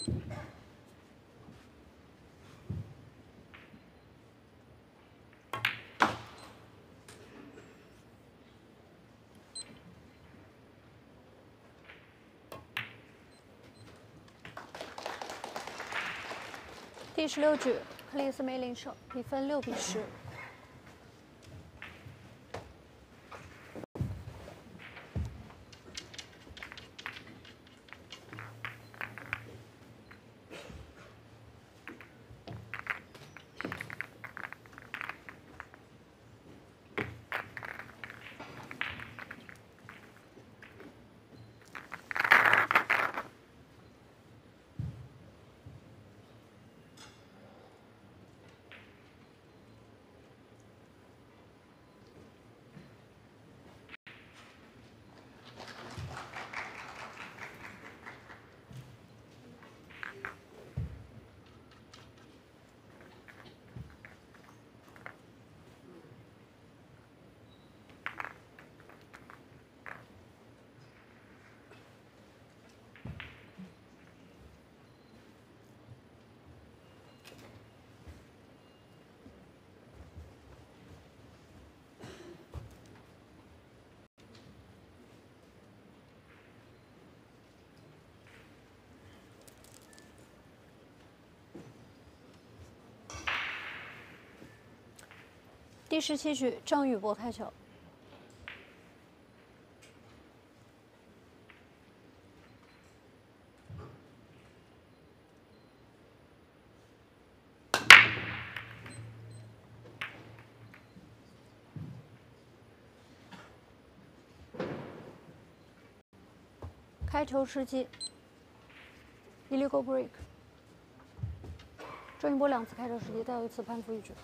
第16局，克里斯梅林胜，比分6比10。第17局，郑宇博开球。开球时机 ，illegal break。郑宇博2次开球时机，再有1次判负1局。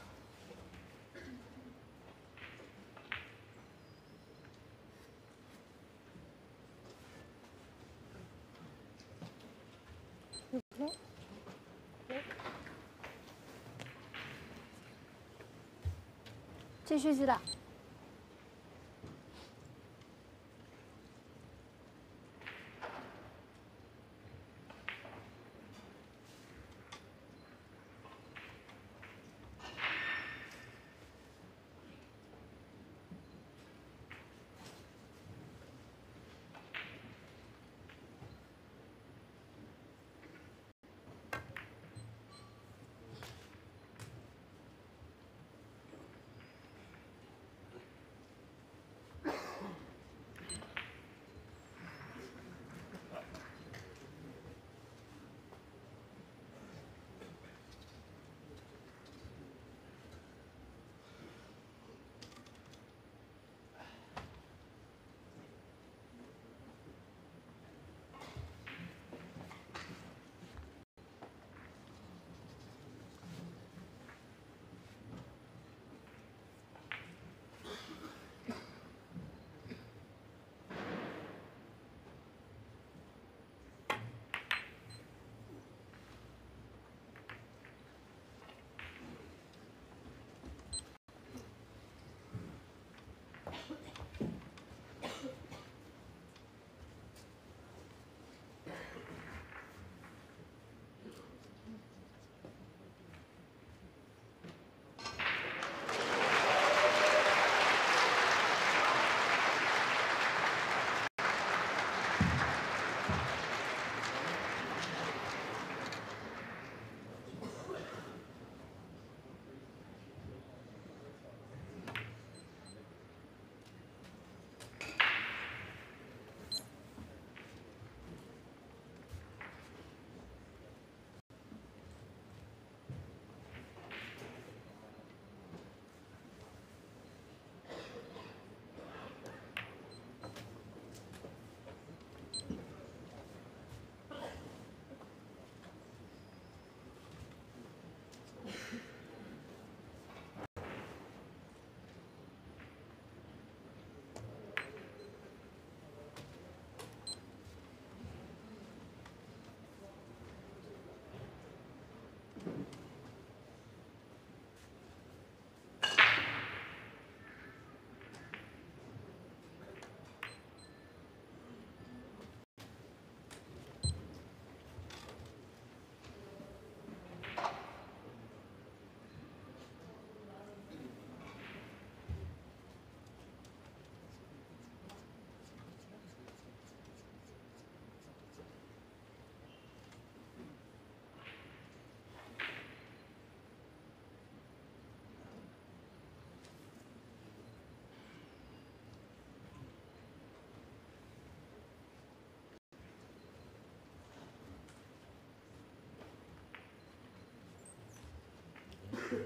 继续击打。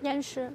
延时。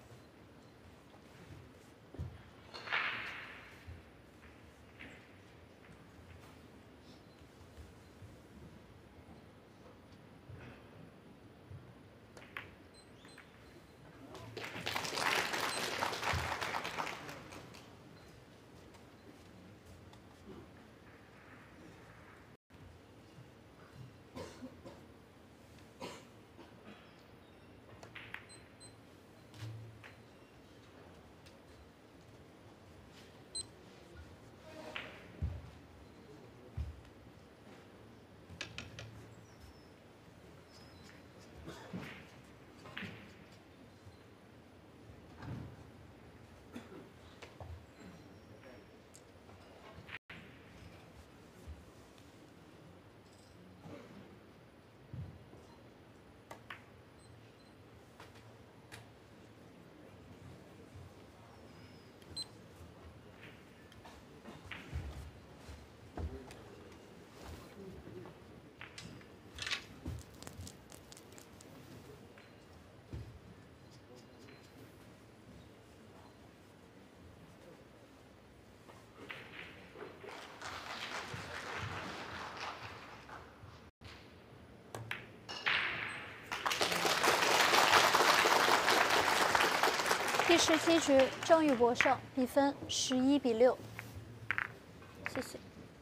第17局，郑宇博胜，比分11比6。谢谢。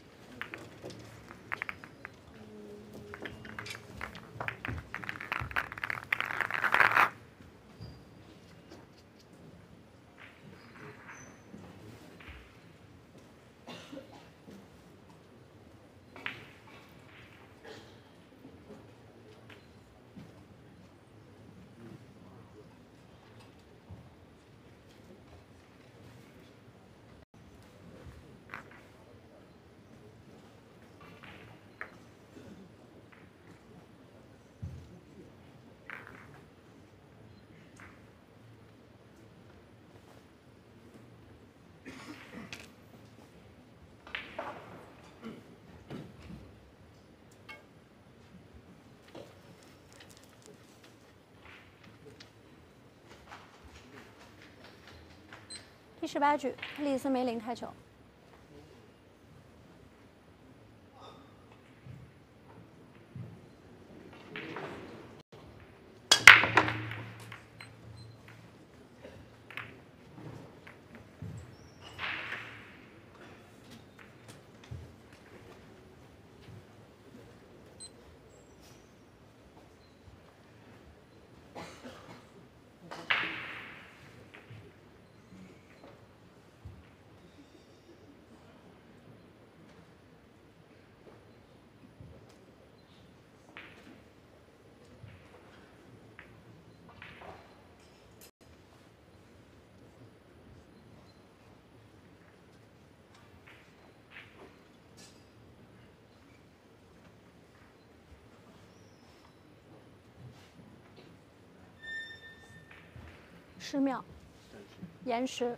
第18局，李斯梅林开球。10秒，延时。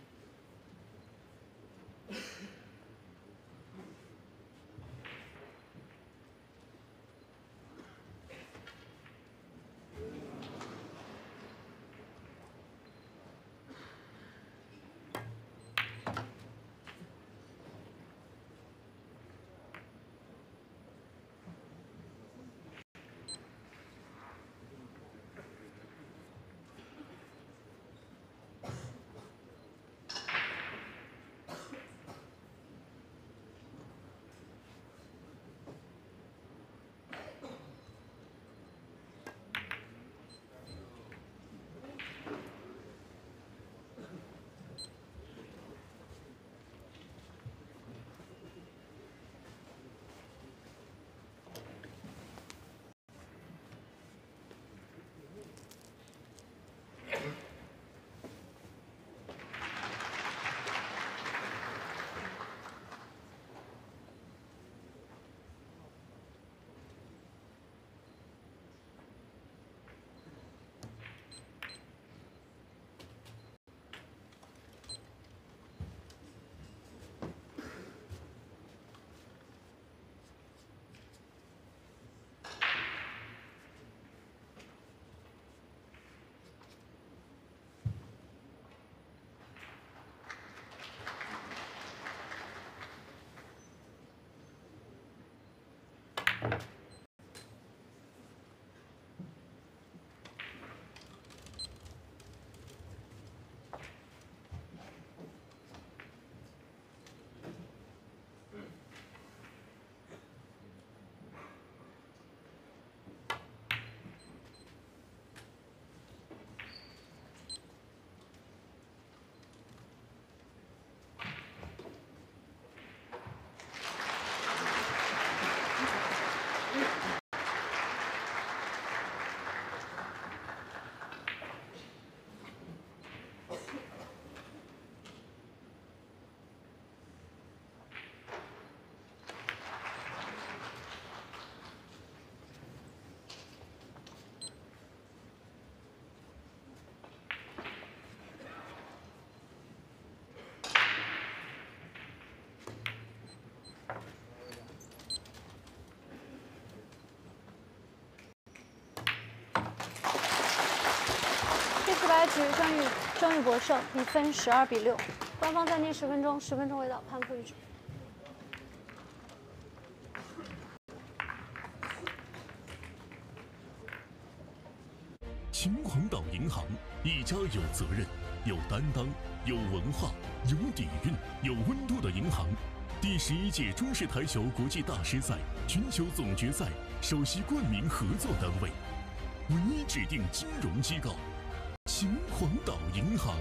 郑宇博胜，比分12比6。官方暂停10分钟，10分钟为到，判负一局。 秦皇岛银行，一家有责任、有担当、有文化、有底蕴、有温度的银行。第11届中式台球国际大师赛全球总决赛首席冠名合作单位，唯一指定金融机构。秦皇岛银行。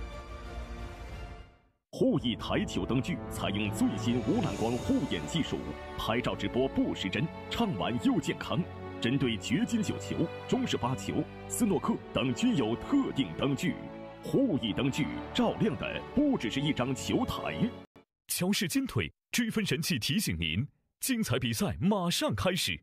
护翼台球灯具采用最新无蓝光护眼技术，拍照直播不失真，畅玩又健康。针对掘金9球、中式8球、斯诺克等均有特定灯具。护翼灯具照亮的不只是一张球台。 乔氏金腿追分神器提醒您，精彩比赛马上开始。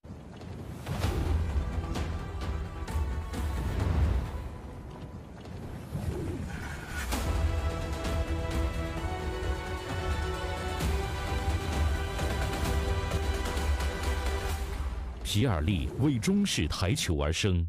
皮尔利为中式台球而生。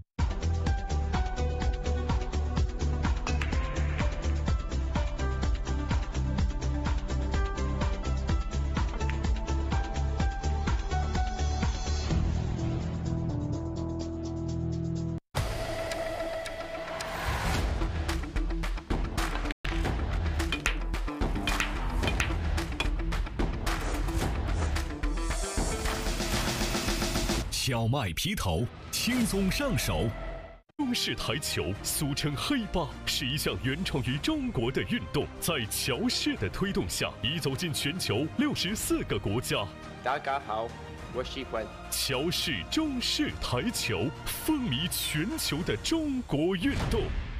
小麦皮头，轻松上手。中式台球俗称黑八，是一项原创于中国的运动，在乔氏的推动下，已走进全球64个国家。 大家好，我喜欢乔氏中式台球，风靡全球的中国运动。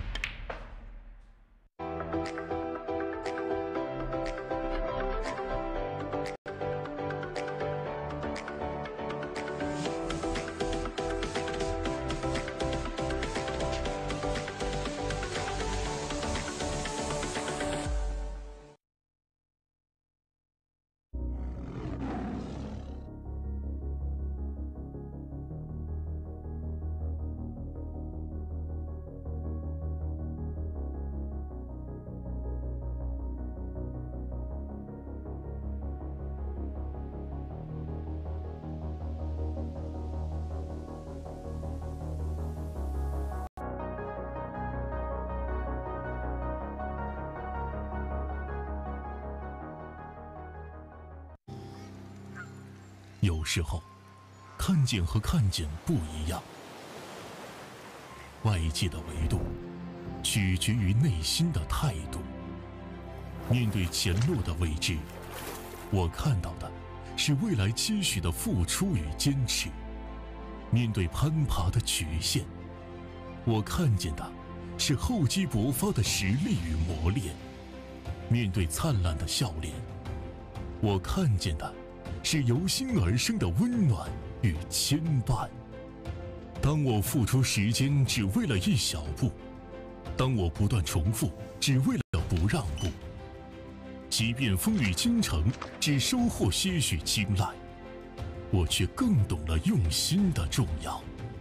有时候，看见和看见不一样。外界的维度，取决于内心的态度。面对前路的未知，我看到的是未来期许的付出与坚持；面对攀爬的曲线，我看见的是厚积薄发的实力与磨练；面对灿烂的笑脸，我看见的是由心而生的温暖与牵绊。当我付出时间只为了一小步，当我不断重复只为了不让步，即便风雨兼程只收获些许青睐，我却更懂了用心的重要。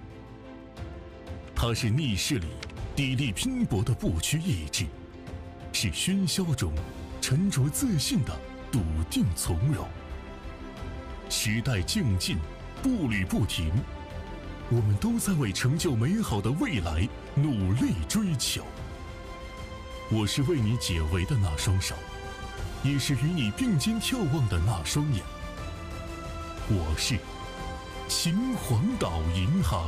它是逆势里砥砺拼搏的不屈意志，是喧嚣中沉着自信的笃定从容。时代静进， 步履不停，我们都在为成就美好的未来努力追求。我是为你解围的那双手，也是与你并肩眺望的那双眼。我是秦皇岛银行。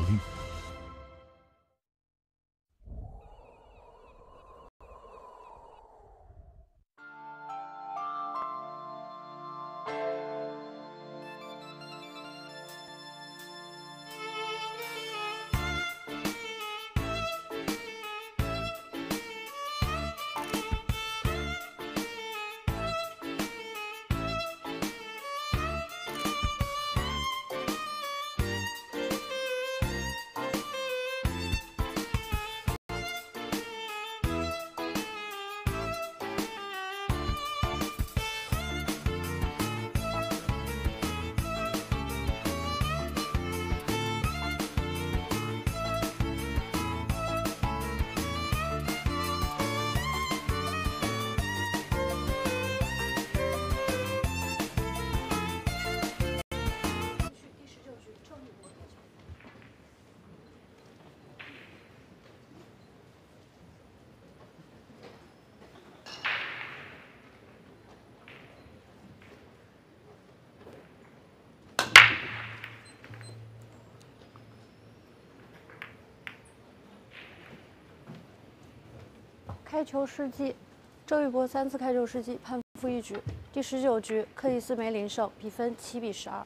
开球世纪，周玉波3次开球世纪，判负1局。第19局，克里斯梅林胜，比分7比12。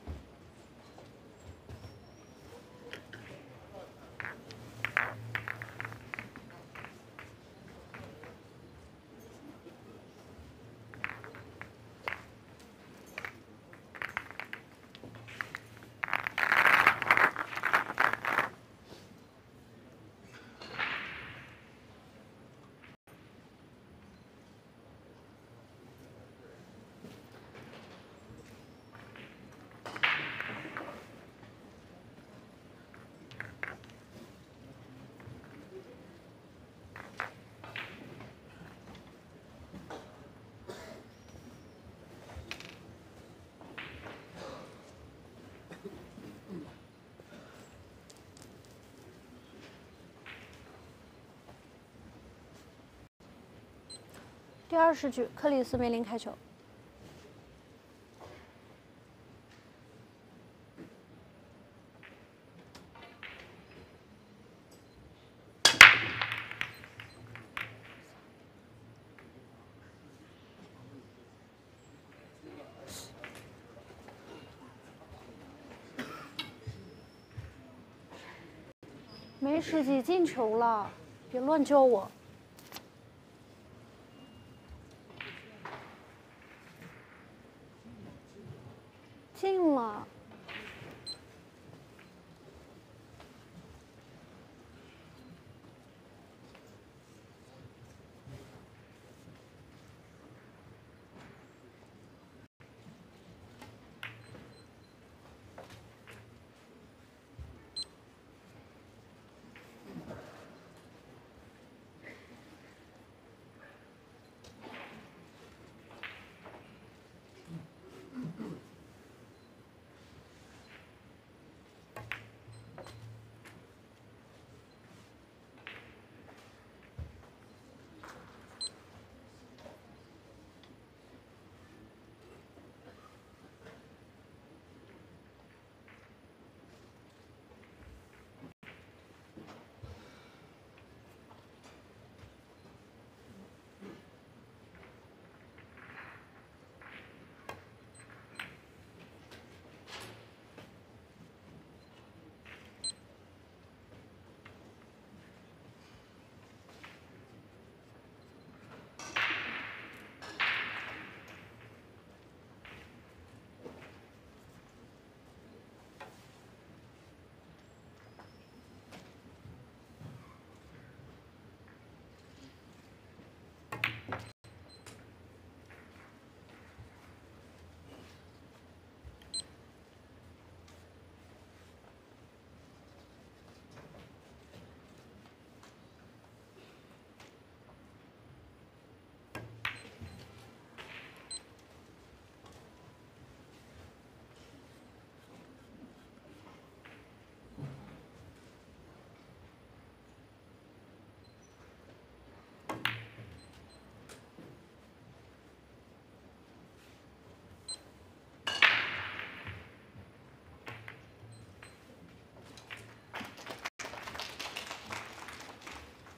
第20局，克里斯梅林开球。没时机进球了，别乱叫我。进了。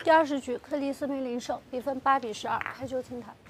第20局，克里斯梅林胜，比分8比12，开球清台。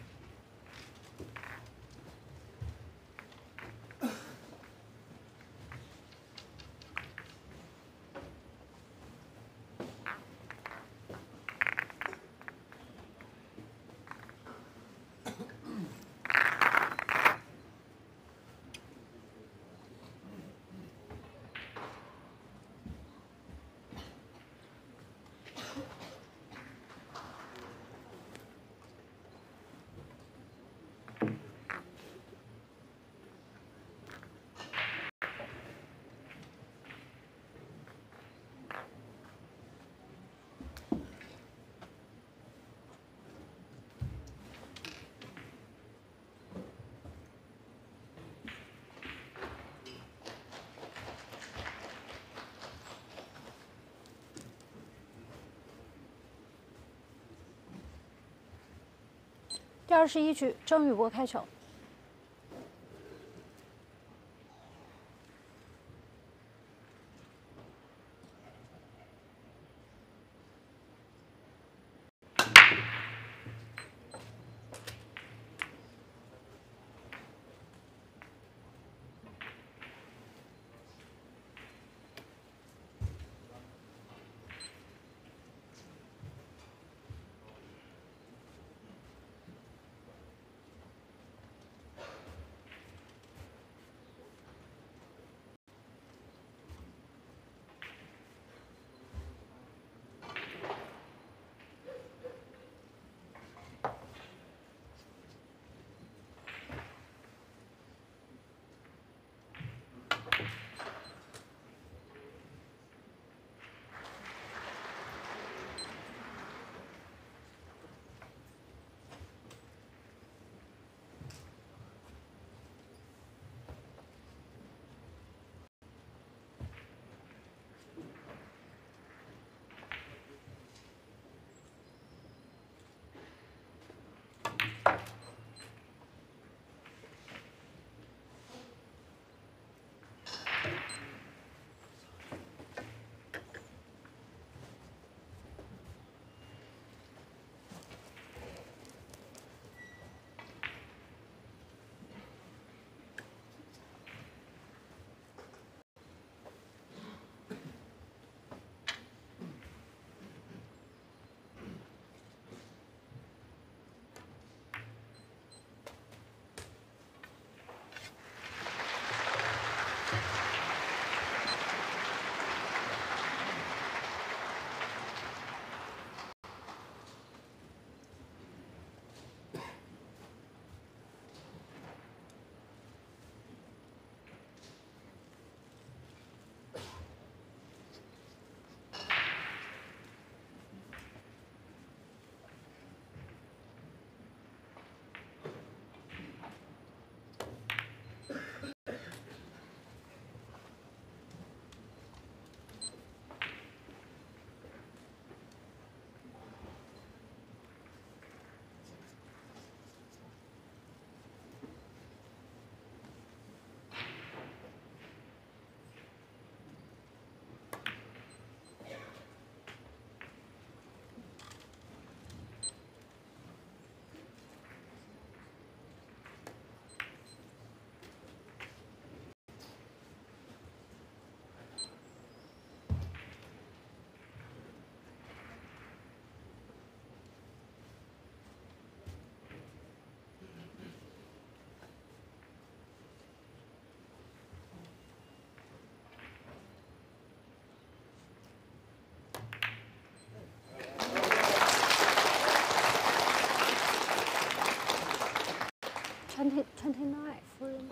第21局，郑宇博开球。29夫人。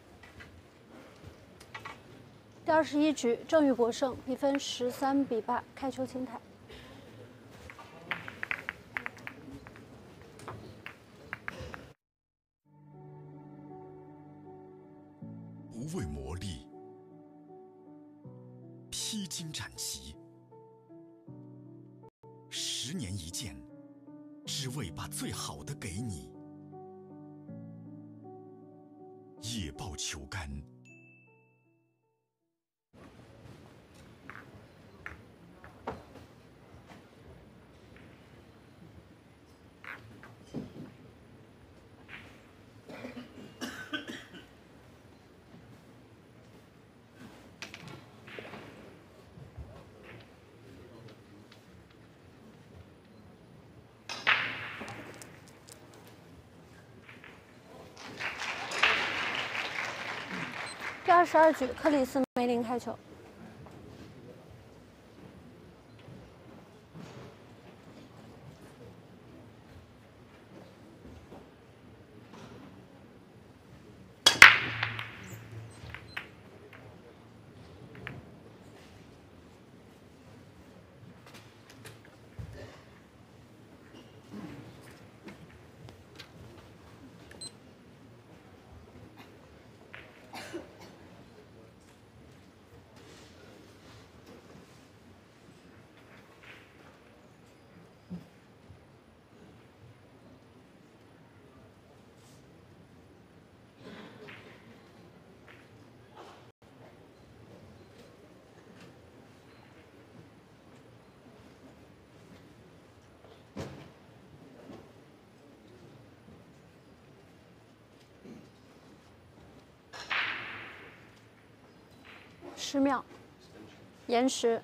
第21局，郑宇博胜，比分13比8，开球清台。 不畏磨砺，披荆斩棘，10年一见，只为把最好的给你。野豹球杆， 第22局，克里斯梅林开球。10秒，延时。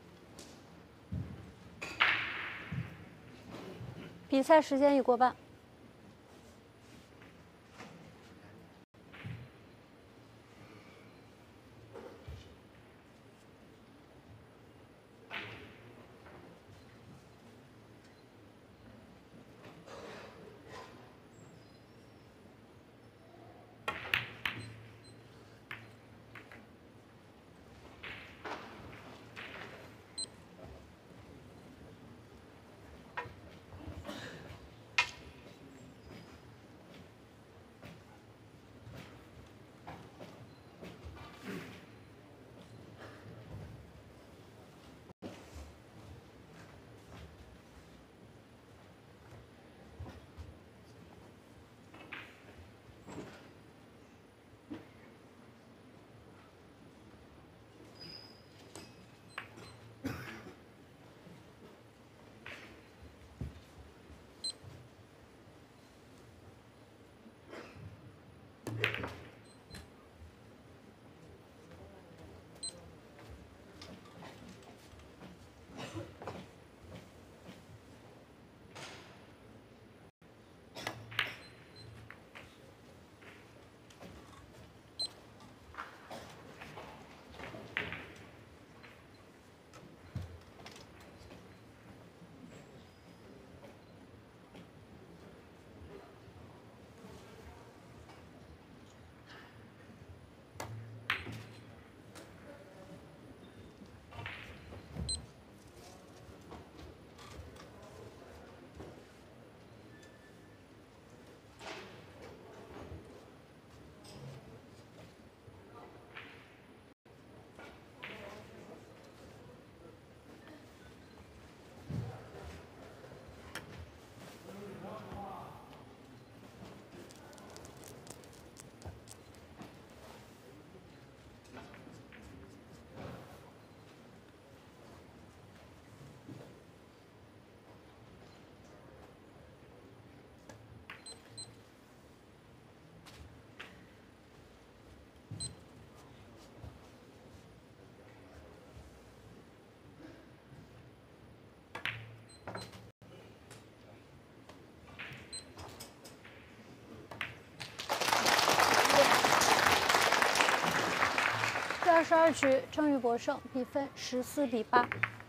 比赛时间已过半。22局，郑玉博胜，比分14比8。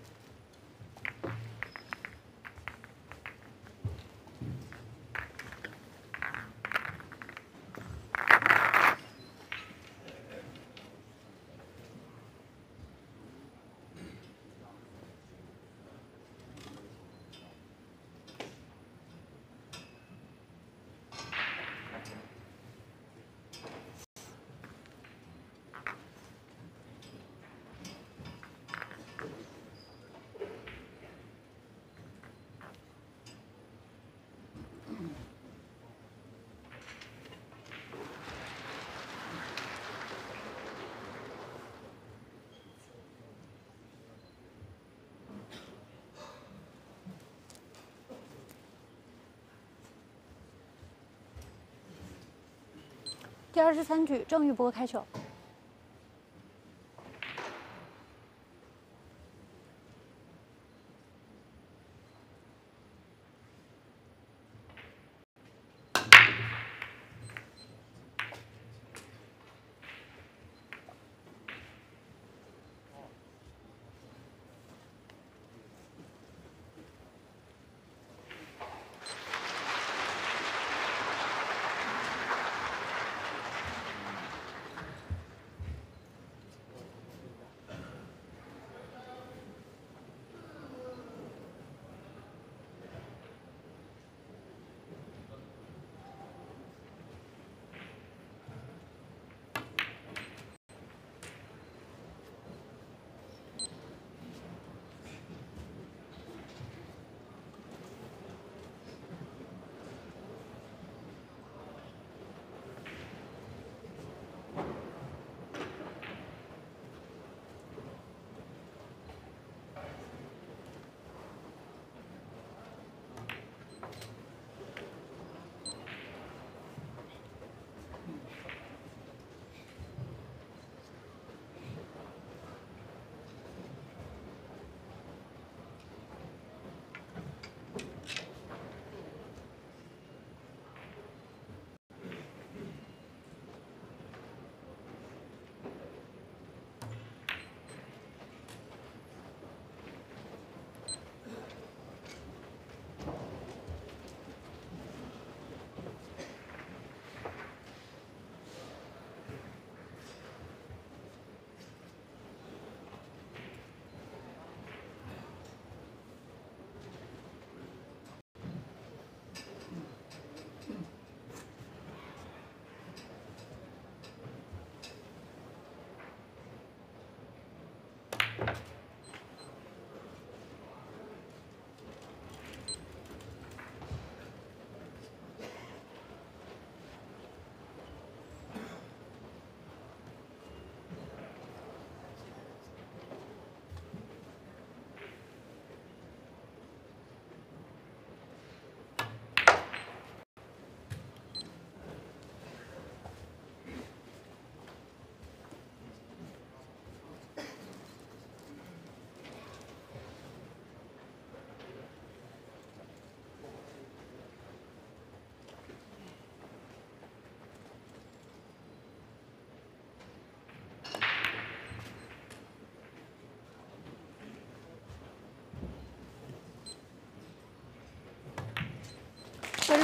第23局，郑玉波开球。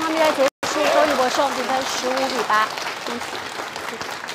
比赛结束，周一博胜比分15比8，恭喜。